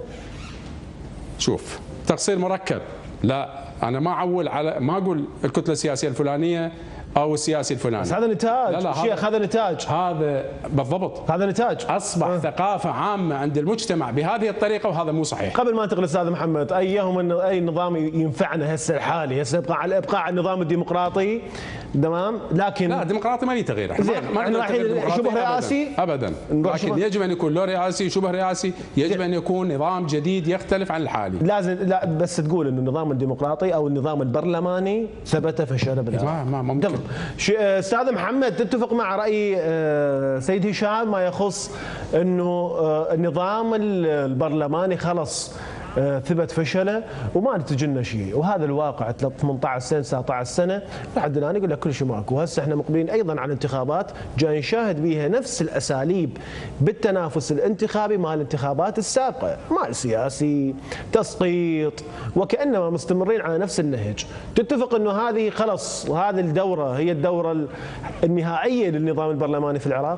[SPEAKER 3] شوف، تقصير مركب. لا انا ما اعول على، ما اقول الكتله السياسيه الفلانيه او السياسي الفلاني،
[SPEAKER 2] بس هذا نتاج.
[SPEAKER 3] لا لا
[SPEAKER 2] شيخ هذا نتاج،
[SPEAKER 3] هذا بالضبط
[SPEAKER 2] هذا نتاج.
[SPEAKER 3] اصبح أه. ثقافه عامه عند المجتمع بهذه الطريقه وهذا مو صحيح.
[SPEAKER 2] قبل ما انتقل استاذ محمد، ايهم اي نظام ينفعنا هسه الحالي؟ هسه ابقى على ابقاء على النظام الديمقراطي تمام، لكن
[SPEAKER 3] لا الديمقراطي ما لي تغيير.
[SPEAKER 2] زين احنا رايحين شبه رئاسي
[SPEAKER 3] ابدا, أبداً. لكن يجب ان يكون له رئاسي شبه رئاسي، يجب ان يكون نظام جديد يختلف عن الحالي.
[SPEAKER 2] لازم لا بس تقول انه النظام الديمقراطي او النظام البرلماني ثبت فشل بالآخر.
[SPEAKER 3] ما ما ممكن.
[SPEAKER 2] استاذ محمد، تتفق مع راي سيد هشام ما يخص انه النظام البرلماني خلص ثبت فشله وما نتج لنا شيء، وهذا الواقع ثمانية عشر سنه تسعة عشر سنه لحد الان يقول لك كل شيء ماكو. هسه احنا مقبلين ايضا على انتخابات جاي نشاهد بها نفس الاساليب بالتنافس الانتخابي مال الانتخابات السابقه، مال سياسي، تسقيط، وكانما مستمرين على نفس النهج. تتفق انه هذه خلص هذه الدوره هي الدوره النهائيه للنظام البرلماني في العراق؟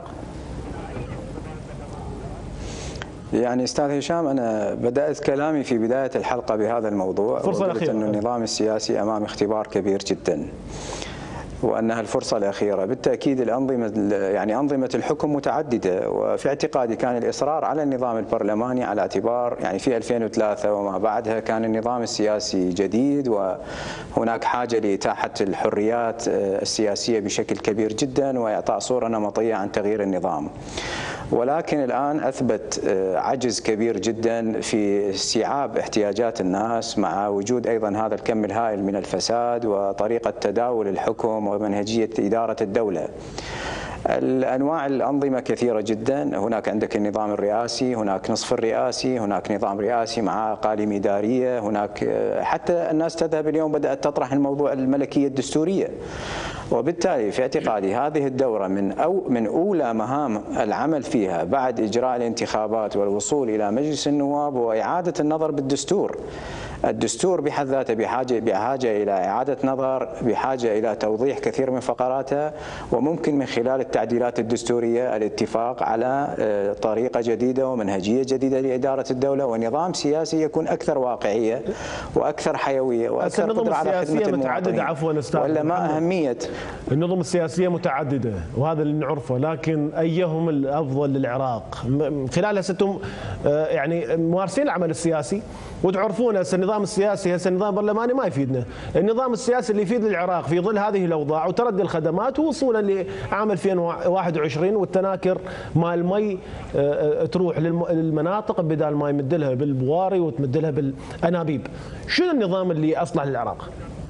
[SPEAKER 4] يعني استاذ هشام، انا بدات كلامي في بدايه الحلقه بهذا الموضوع، وقلت انه النظام السياسي امام اختبار كبير جدا، وانها الفرصه الاخيره. بالتاكيد الانظمه يعني انظمه الحكم متعدده، وفي اعتقادي كان الاصرار على النظام البرلماني على اعتبار يعني في ألفين وثلاثة وما بعدها كان النظام السياسي جديد، وهناك حاجه لاتاحه الحريات السياسيه بشكل كبير جدا واعطاء صوره نمطيه عن تغيير النظام. ولكن الآن أثبت عجز كبير جدا في استيعاب احتياجات الناس، مع وجود أيضا هذا الكم الهائل من الفساد وطريقة تداول الحكم ومنهجية إدارة الدولة. الأنواع الأنظمة كثيرة جدا، هناك عندك النظام الرئاسي، هناك نصف الرئاسي، هناك نظام رئاسي مع أقاليم إدارية، هناك حتى الناس تذهب اليوم بدأت تطرح الموضوع الملكية الدستورية. وبالتالي في اعتقادي هذه الدورة من أو من أولى مهام العمل فيها بعد إجراء الانتخابات والوصول إلى مجلس النواب وإعادة النظر بالدستور. الدستور بحد ذاته بحاجة بحاجة إلى إعادة نظر، بحاجة إلى توضيح كثير من فقراتها، وممكن من خلال التعديلات الدستورية الاتفاق على طريقة جديدة ومنهجية جديدة لإدارة الدولة ونظام سياسي يكون أكثر واقعية وأكثر حيوية وأكثر قدرة على خدمة المواطنين.
[SPEAKER 2] عفوا أستاذ،
[SPEAKER 4] ولا ما أهمية
[SPEAKER 2] النظم السياسية متعددة وهذا اللي نعرفه، لكن أيهم الأفضل للعراق؟ خلال هسه يعني ممارسين العمل السياسي وتعرفون هسه النظام السياسي هسه النظام البرلماني ما يفيدنا، النظام السياسي اللي يفيد العراق في ظل هذه الاوضاع وتردي الخدمات ووصولا لعام ألفين وواحد وعشرين والتناكر مال المي تروح للمناطق بدال ما يمد لها بالبواري وتمد لها بالانابيب. شنو النظام اللي اصلح للعراق؟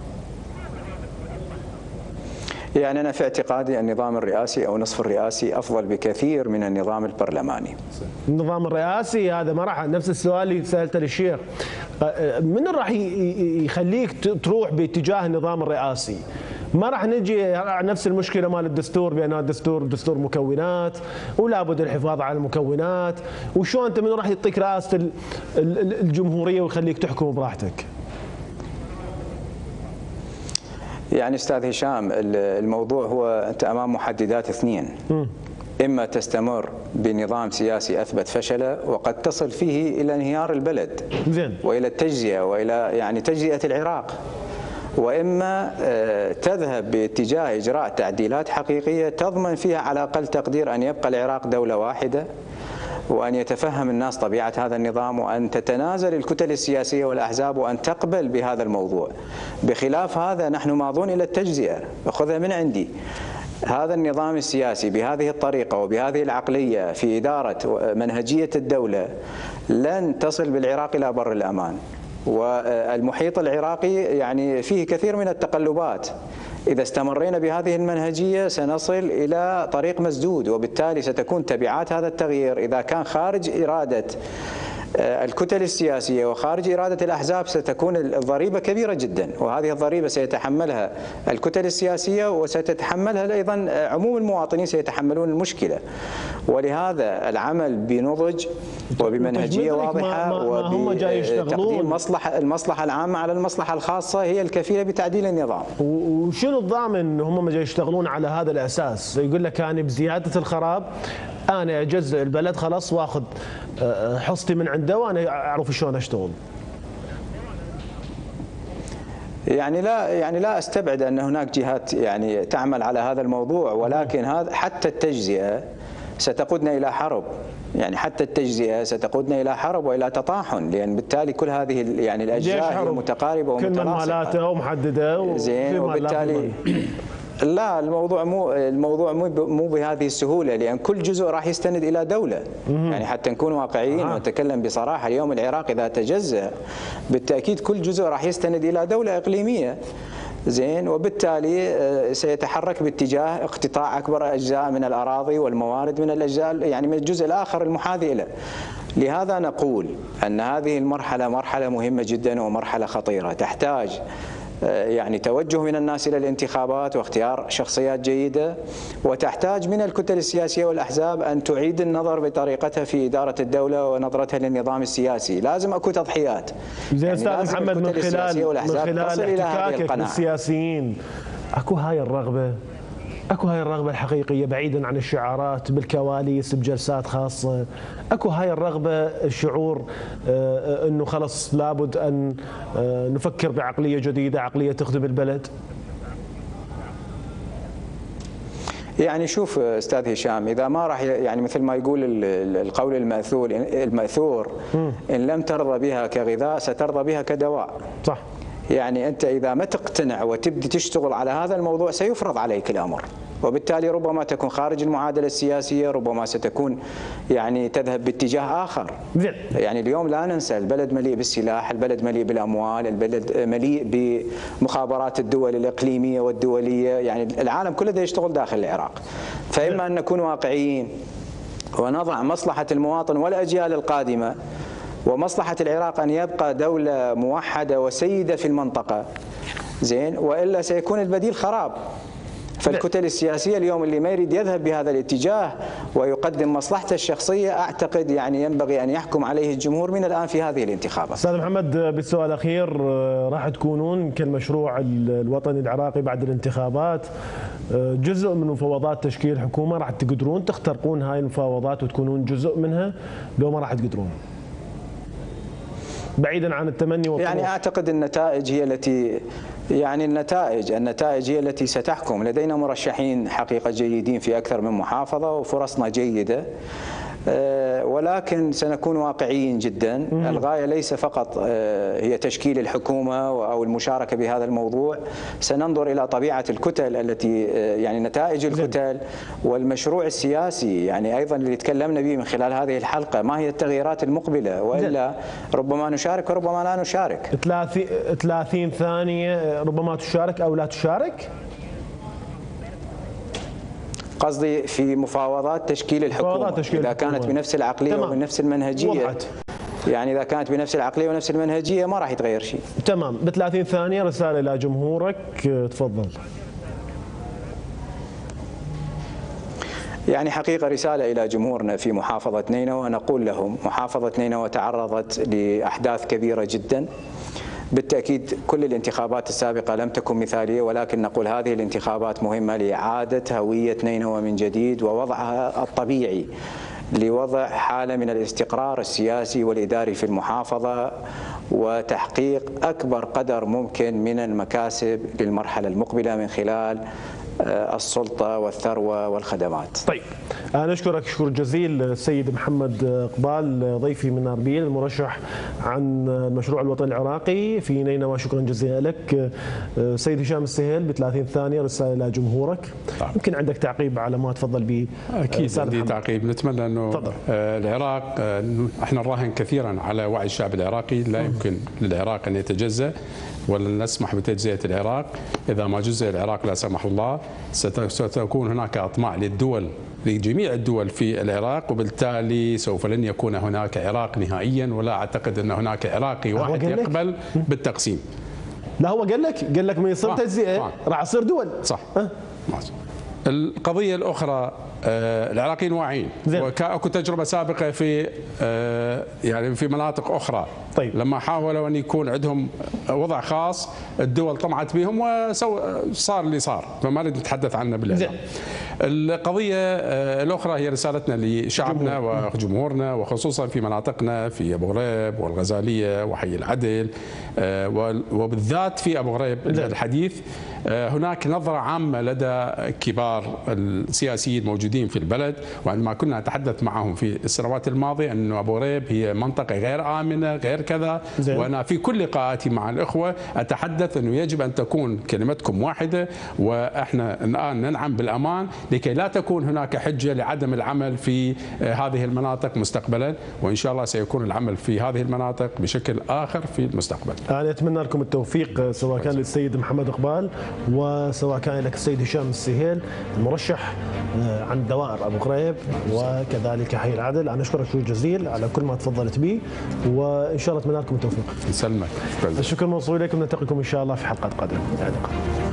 [SPEAKER 4] يعني أنا في اعتقادي النظام الرئاسي أو نصف الرئاسي أفضل بكثير من النظام البرلماني.
[SPEAKER 2] النظام الرئاسي هذا ما راح، نفس السؤال اللي سألته للشيخ، من راح يخليك تروح باتجاه النظام الرئاسي؟ ما راح نجي نفس المشكله مال الدستور بان الدستور دستور مكونات ولا بد الحفاظ على المكونات، وشو انت من راح يعطيك رئاسه الجمهوريه ويخليك تحكم براحتك؟
[SPEAKER 4] يعني استاذ هشام، الموضوع هو انت امام محددات اثنين، اما تستمر بنظام سياسي اثبت فشله وقد تصل فيه الى انهيار البلد
[SPEAKER 2] زين
[SPEAKER 4] والى التجزئه والى يعني تجزئه العراق، واما تذهب باتجاه اجراء تعديلات حقيقيه تضمن فيها على اقل تقدير ان يبقى العراق دوله واحده، وأن يتفهم الناس طبيعة هذا النظام، وأن تتنازل الكتل السياسية والأحزاب وأن تقبل بهذا الموضوع. بخلاف هذا نحن ماضون إلى التجزئة، خذها من عندي. هذا النظام السياسي بهذه الطريقة وبهذه العقلية في إدارة منهجية الدولة لن تصل بالعراق إلى بر الأمان، والمحيط العراقي يعني فيه كثير من التقلبات. إذا استمرينا بهذه المنهجية سنصل إلى طريق مسدود، وبالتالي ستكون تبعات هذا التغيير إذا كان خارج إرادة الكتل السياسية وخارج إرادة الأحزاب ستكون الضريبة كبيرة جدا، وهذه الضريبة سيتحملها الكتل السياسية وستتحملها أيضا عموم المواطنين سيتحملون المشكلة. ولهذا العمل بنضج وبمنهجية واضحة وبتقديم مصلحة المصلحة العامة على المصلحة الخاصة هي الكفيلة بتعديل النظام.
[SPEAKER 2] وشنو الضامن هم ما جاي يشتغلون على هذا الأساس؟ يقول لك أنا بزيادة الخراب أنا أجزء البلد خلاص وأخذ حصتي من عنده وأنا أعرف شلون أشتغل.
[SPEAKER 4] يعني لا يعني لا استبعد ان هناك جهات يعني تعمل على هذا الموضوع، ولكن هذا حتى التجزئة ستقودنا الى حرب، يعني حتى التجزئة ستقودنا الى حرب والى تطاحن، لان بالتالي كل هذه يعني الاجزاء هي متقاربه ومتلاصقه
[SPEAKER 2] كل مالاته ومحدده
[SPEAKER 4] زين، وبالتالي لا الموضوع مو الموضوع مو مو بهذه السهوله، لان كل جزء راح يستند الى دوله. يعني حتى نكون واقعيين آه. ونتكلم بصراحه، اليوم العراق اذا تجزأ بالتاكيد كل جزء راح يستند الى دوله اقليميه. زين، وبالتالي سيتحرك باتجاه اقتطاع اكبر اجزاء من الاراضي والموارد من الاجزاء يعني من الجزء الاخر المحاذي له. لهذا نقول ان هذه المرحله مرحله مهمه جدا ومرحله خطيره، تحتاج يعني توجه من الناس إلى الانتخابات واختيار شخصيات جيدة، وتحتاج من الكتل السياسية والأحزاب أن تعيد النظر بطريقتها في إدارة الدولة ونظرتها للنظام السياسي. لازم أكو تضحيات.
[SPEAKER 2] زي يعني أستاذ محمد، من خلال من خلال احتكاكك بالسياسيين أكو هاي الرغبة اكو هاي الرغبة الحقيقية بعيدا عن الشعارات بالكواليس بجلسات خاصة، اكو هاي الرغبة الشعور انه خلص لابد ان نفكر بعقلية جديدة، عقلية تخدم البلد؟
[SPEAKER 4] يعني شوف استاذ هشام، اذا ما راح يعني مثل ما يقول القول الماثور الماثور ان لم ترضى بها كغذاء سترضى بها كدواء.
[SPEAKER 2] صح.
[SPEAKER 4] يعني أنت إذا ما تقتنع وتبدي تشتغل على هذا الموضوع سيفرض عليك الأمر، وبالتالي ربما تكون خارج المعادلة السياسية، ربما ستكون يعني تذهب باتجاه آخر. يعني اليوم لا ننسى البلد مليء بالسلاح، البلد مليء بالأموال، البلد مليء بمخابرات الدول الإقليمية والدولية، يعني العالم كله ده يشتغل داخل العراق. فإما أن نكون واقعيين ونضع مصلحة المواطن والأجيال القادمة ومصلحة العراق أن يبقى دولة موحدة وسيدة في المنطقة، زين، وإلا سيكون البديل خراب. فالكتل السياسية اليوم اللي ما يريد يذهب بهذا الاتجاه ويقدم مصلحته الشخصية أعتقد يعني ينبغي أن يحكم عليه الجمهور من الآن في هذه الانتخابات.
[SPEAKER 2] أستاذ محمد، بالسؤال الأخير، راح تكونون كالمشروع الوطني العراقي بعد الانتخابات جزء من مفاوضات تشكيل حكومة، راح تقدرون تخترقون هاي المفاوضات وتكونون جزء منها لو ما راح تقدرون؟ بعيدا عن التمني والطموح.
[SPEAKER 4] يعني اعتقد النتائج هي التي يعني النتائج النتائج هي التي ستحكم. لدينا مرشحين حقيقة جيدين في أكثر من محافظة وفرصنا جيدة، ولكن سنكون واقعيين جدا. الغاية ليس فقط هي تشكيل الحكومة أو المشاركة بهذا الموضوع، سننظر إلى طبيعة الكتل التي يعني نتائج الكتل والمشروع السياسي يعني أيضا اللي تكلمنا به من خلال هذه الحلقة، ما هي التغييرات المقبلة، وإلا ربما نشارك وربما لا نشارك.
[SPEAKER 2] ثلاثين ثانية، ربما تشارك أو لا تشارك؟
[SPEAKER 4] قصدي في مفاوضات تشكيل الحكومة، تشكيل إذا الحكومة. كانت بنفس العقلية تمام. وبنفس المنهجية وضعت. يعني إذا كانت بنفس العقلية ونفس المنهجية ما راح يتغير شيء.
[SPEAKER 2] تمام. ب ثلاثين ثانية رسالة إلى جمهورك، تفضل.
[SPEAKER 4] يعني حقيقة رسالة إلى جمهورنا في محافظة نينوى، نقول لهم محافظة نينوى تعرضت لأحداث كبيرة جدا. بالتأكيد كل الانتخابات السابقة لم تكن مثالية، ولكن نقول هذه الانتخابات مهمة لإعادة هوية نينوى من جديد ووضعها الطبيعي لوضع حالة من الاستقرار السياسي والإداري في المحافظة وتحقيق أكبر قدر ممكن من المكاسب للمرحلة المقبلة من خلال السلطة والثروة والخدمات.
[SPEAKER 2] طيب أنا أشكرك شكر جزيل السيد محمد قبال ضيفي من أربيل المرشح عن المشروع الوطني العراقي في نينوى. شكرا جزيلا لك. سيد هشام السهيل ب ثلاثين ثانية رسالة إلى جمهورك. طبعا. يمكن عندك تعقيب على ما تفضل به.
[SPEAKER 3] أكيد عندي تعقيب. نتمنى أنه فضل. العراق احنا نراهن كثيرا على وعي الشعب العراقي، لا يمكن للعراق أن يتجزأ ولن نسمح بتجزئة العراق. إذا ما جزئ العراق لا سمح الله ستكون هناك أطماع للدول لجميع الدول في العراق، وبالتالي سوف لن يكون هناك عراق نهائيا، ولا أعتقد أن هناك عراقي واحد يقبل بالتقسيم.
[SPEAKER 2] لا هو قال لك قال لك ما يصير تجزئة راح تصير دول.
[SPEAKER 3] صح. أه؟ القضية الأخرى آه العراقيين واعيين، وكاكو تجربة سابقة في آه يعني في مناطق أخرى. طيب. لما حاولوا أن يكون عندهم وضع خاص الدول طمعت بهم وصار اللي صار، فما نريد نتحدث عنه بالإعلام. القضية آه الأخرى هي رسالتنا لشعبنا جمهور. وجمهورنا، وخصوصا في مناطقنا في أبو غريب والغزالية وحي العدل، آه وبالذات في أبو غريب الحديث. آه هناك نظرة عامة لدى كبار السياسيين الموجودين في البلد، وعندما كنا نتحدث معهم في السنوات الماضية أنه أبو غريب هي منطقة غير آمنة غير كذا. زي. وأنا في كل لقاءاتي مع الإخوة أتحدث أنه يجب أن تكون كلمتكم واحدة، وإحنا الآن ننعم بالأمان لكي لا تكون هناك حجة لعدم العمل في هذه المناطق مستقبلا، وإن شاء الله سيكون العمل في هذه المناطق بشكل آخر في المستقبل.
[SPEAKER 2] أنا أتمنى لكم التوفيق سواء كان للسيد محمد قبال وسواء كان لك السيد هشام السهيل المرشح عن دوائر أبو غريب وكذلك حي العدل. أنا أشكرك شكر جزيل على كل ما تفضلت به، وإن شاء الله أتمنى لكم التوفيق.
[SPEAKER 3] يسلمك.
[SPEAKER 2] الشكر موصول إليكم، نلتقيكم إن شاء الله في حلقات قادمة.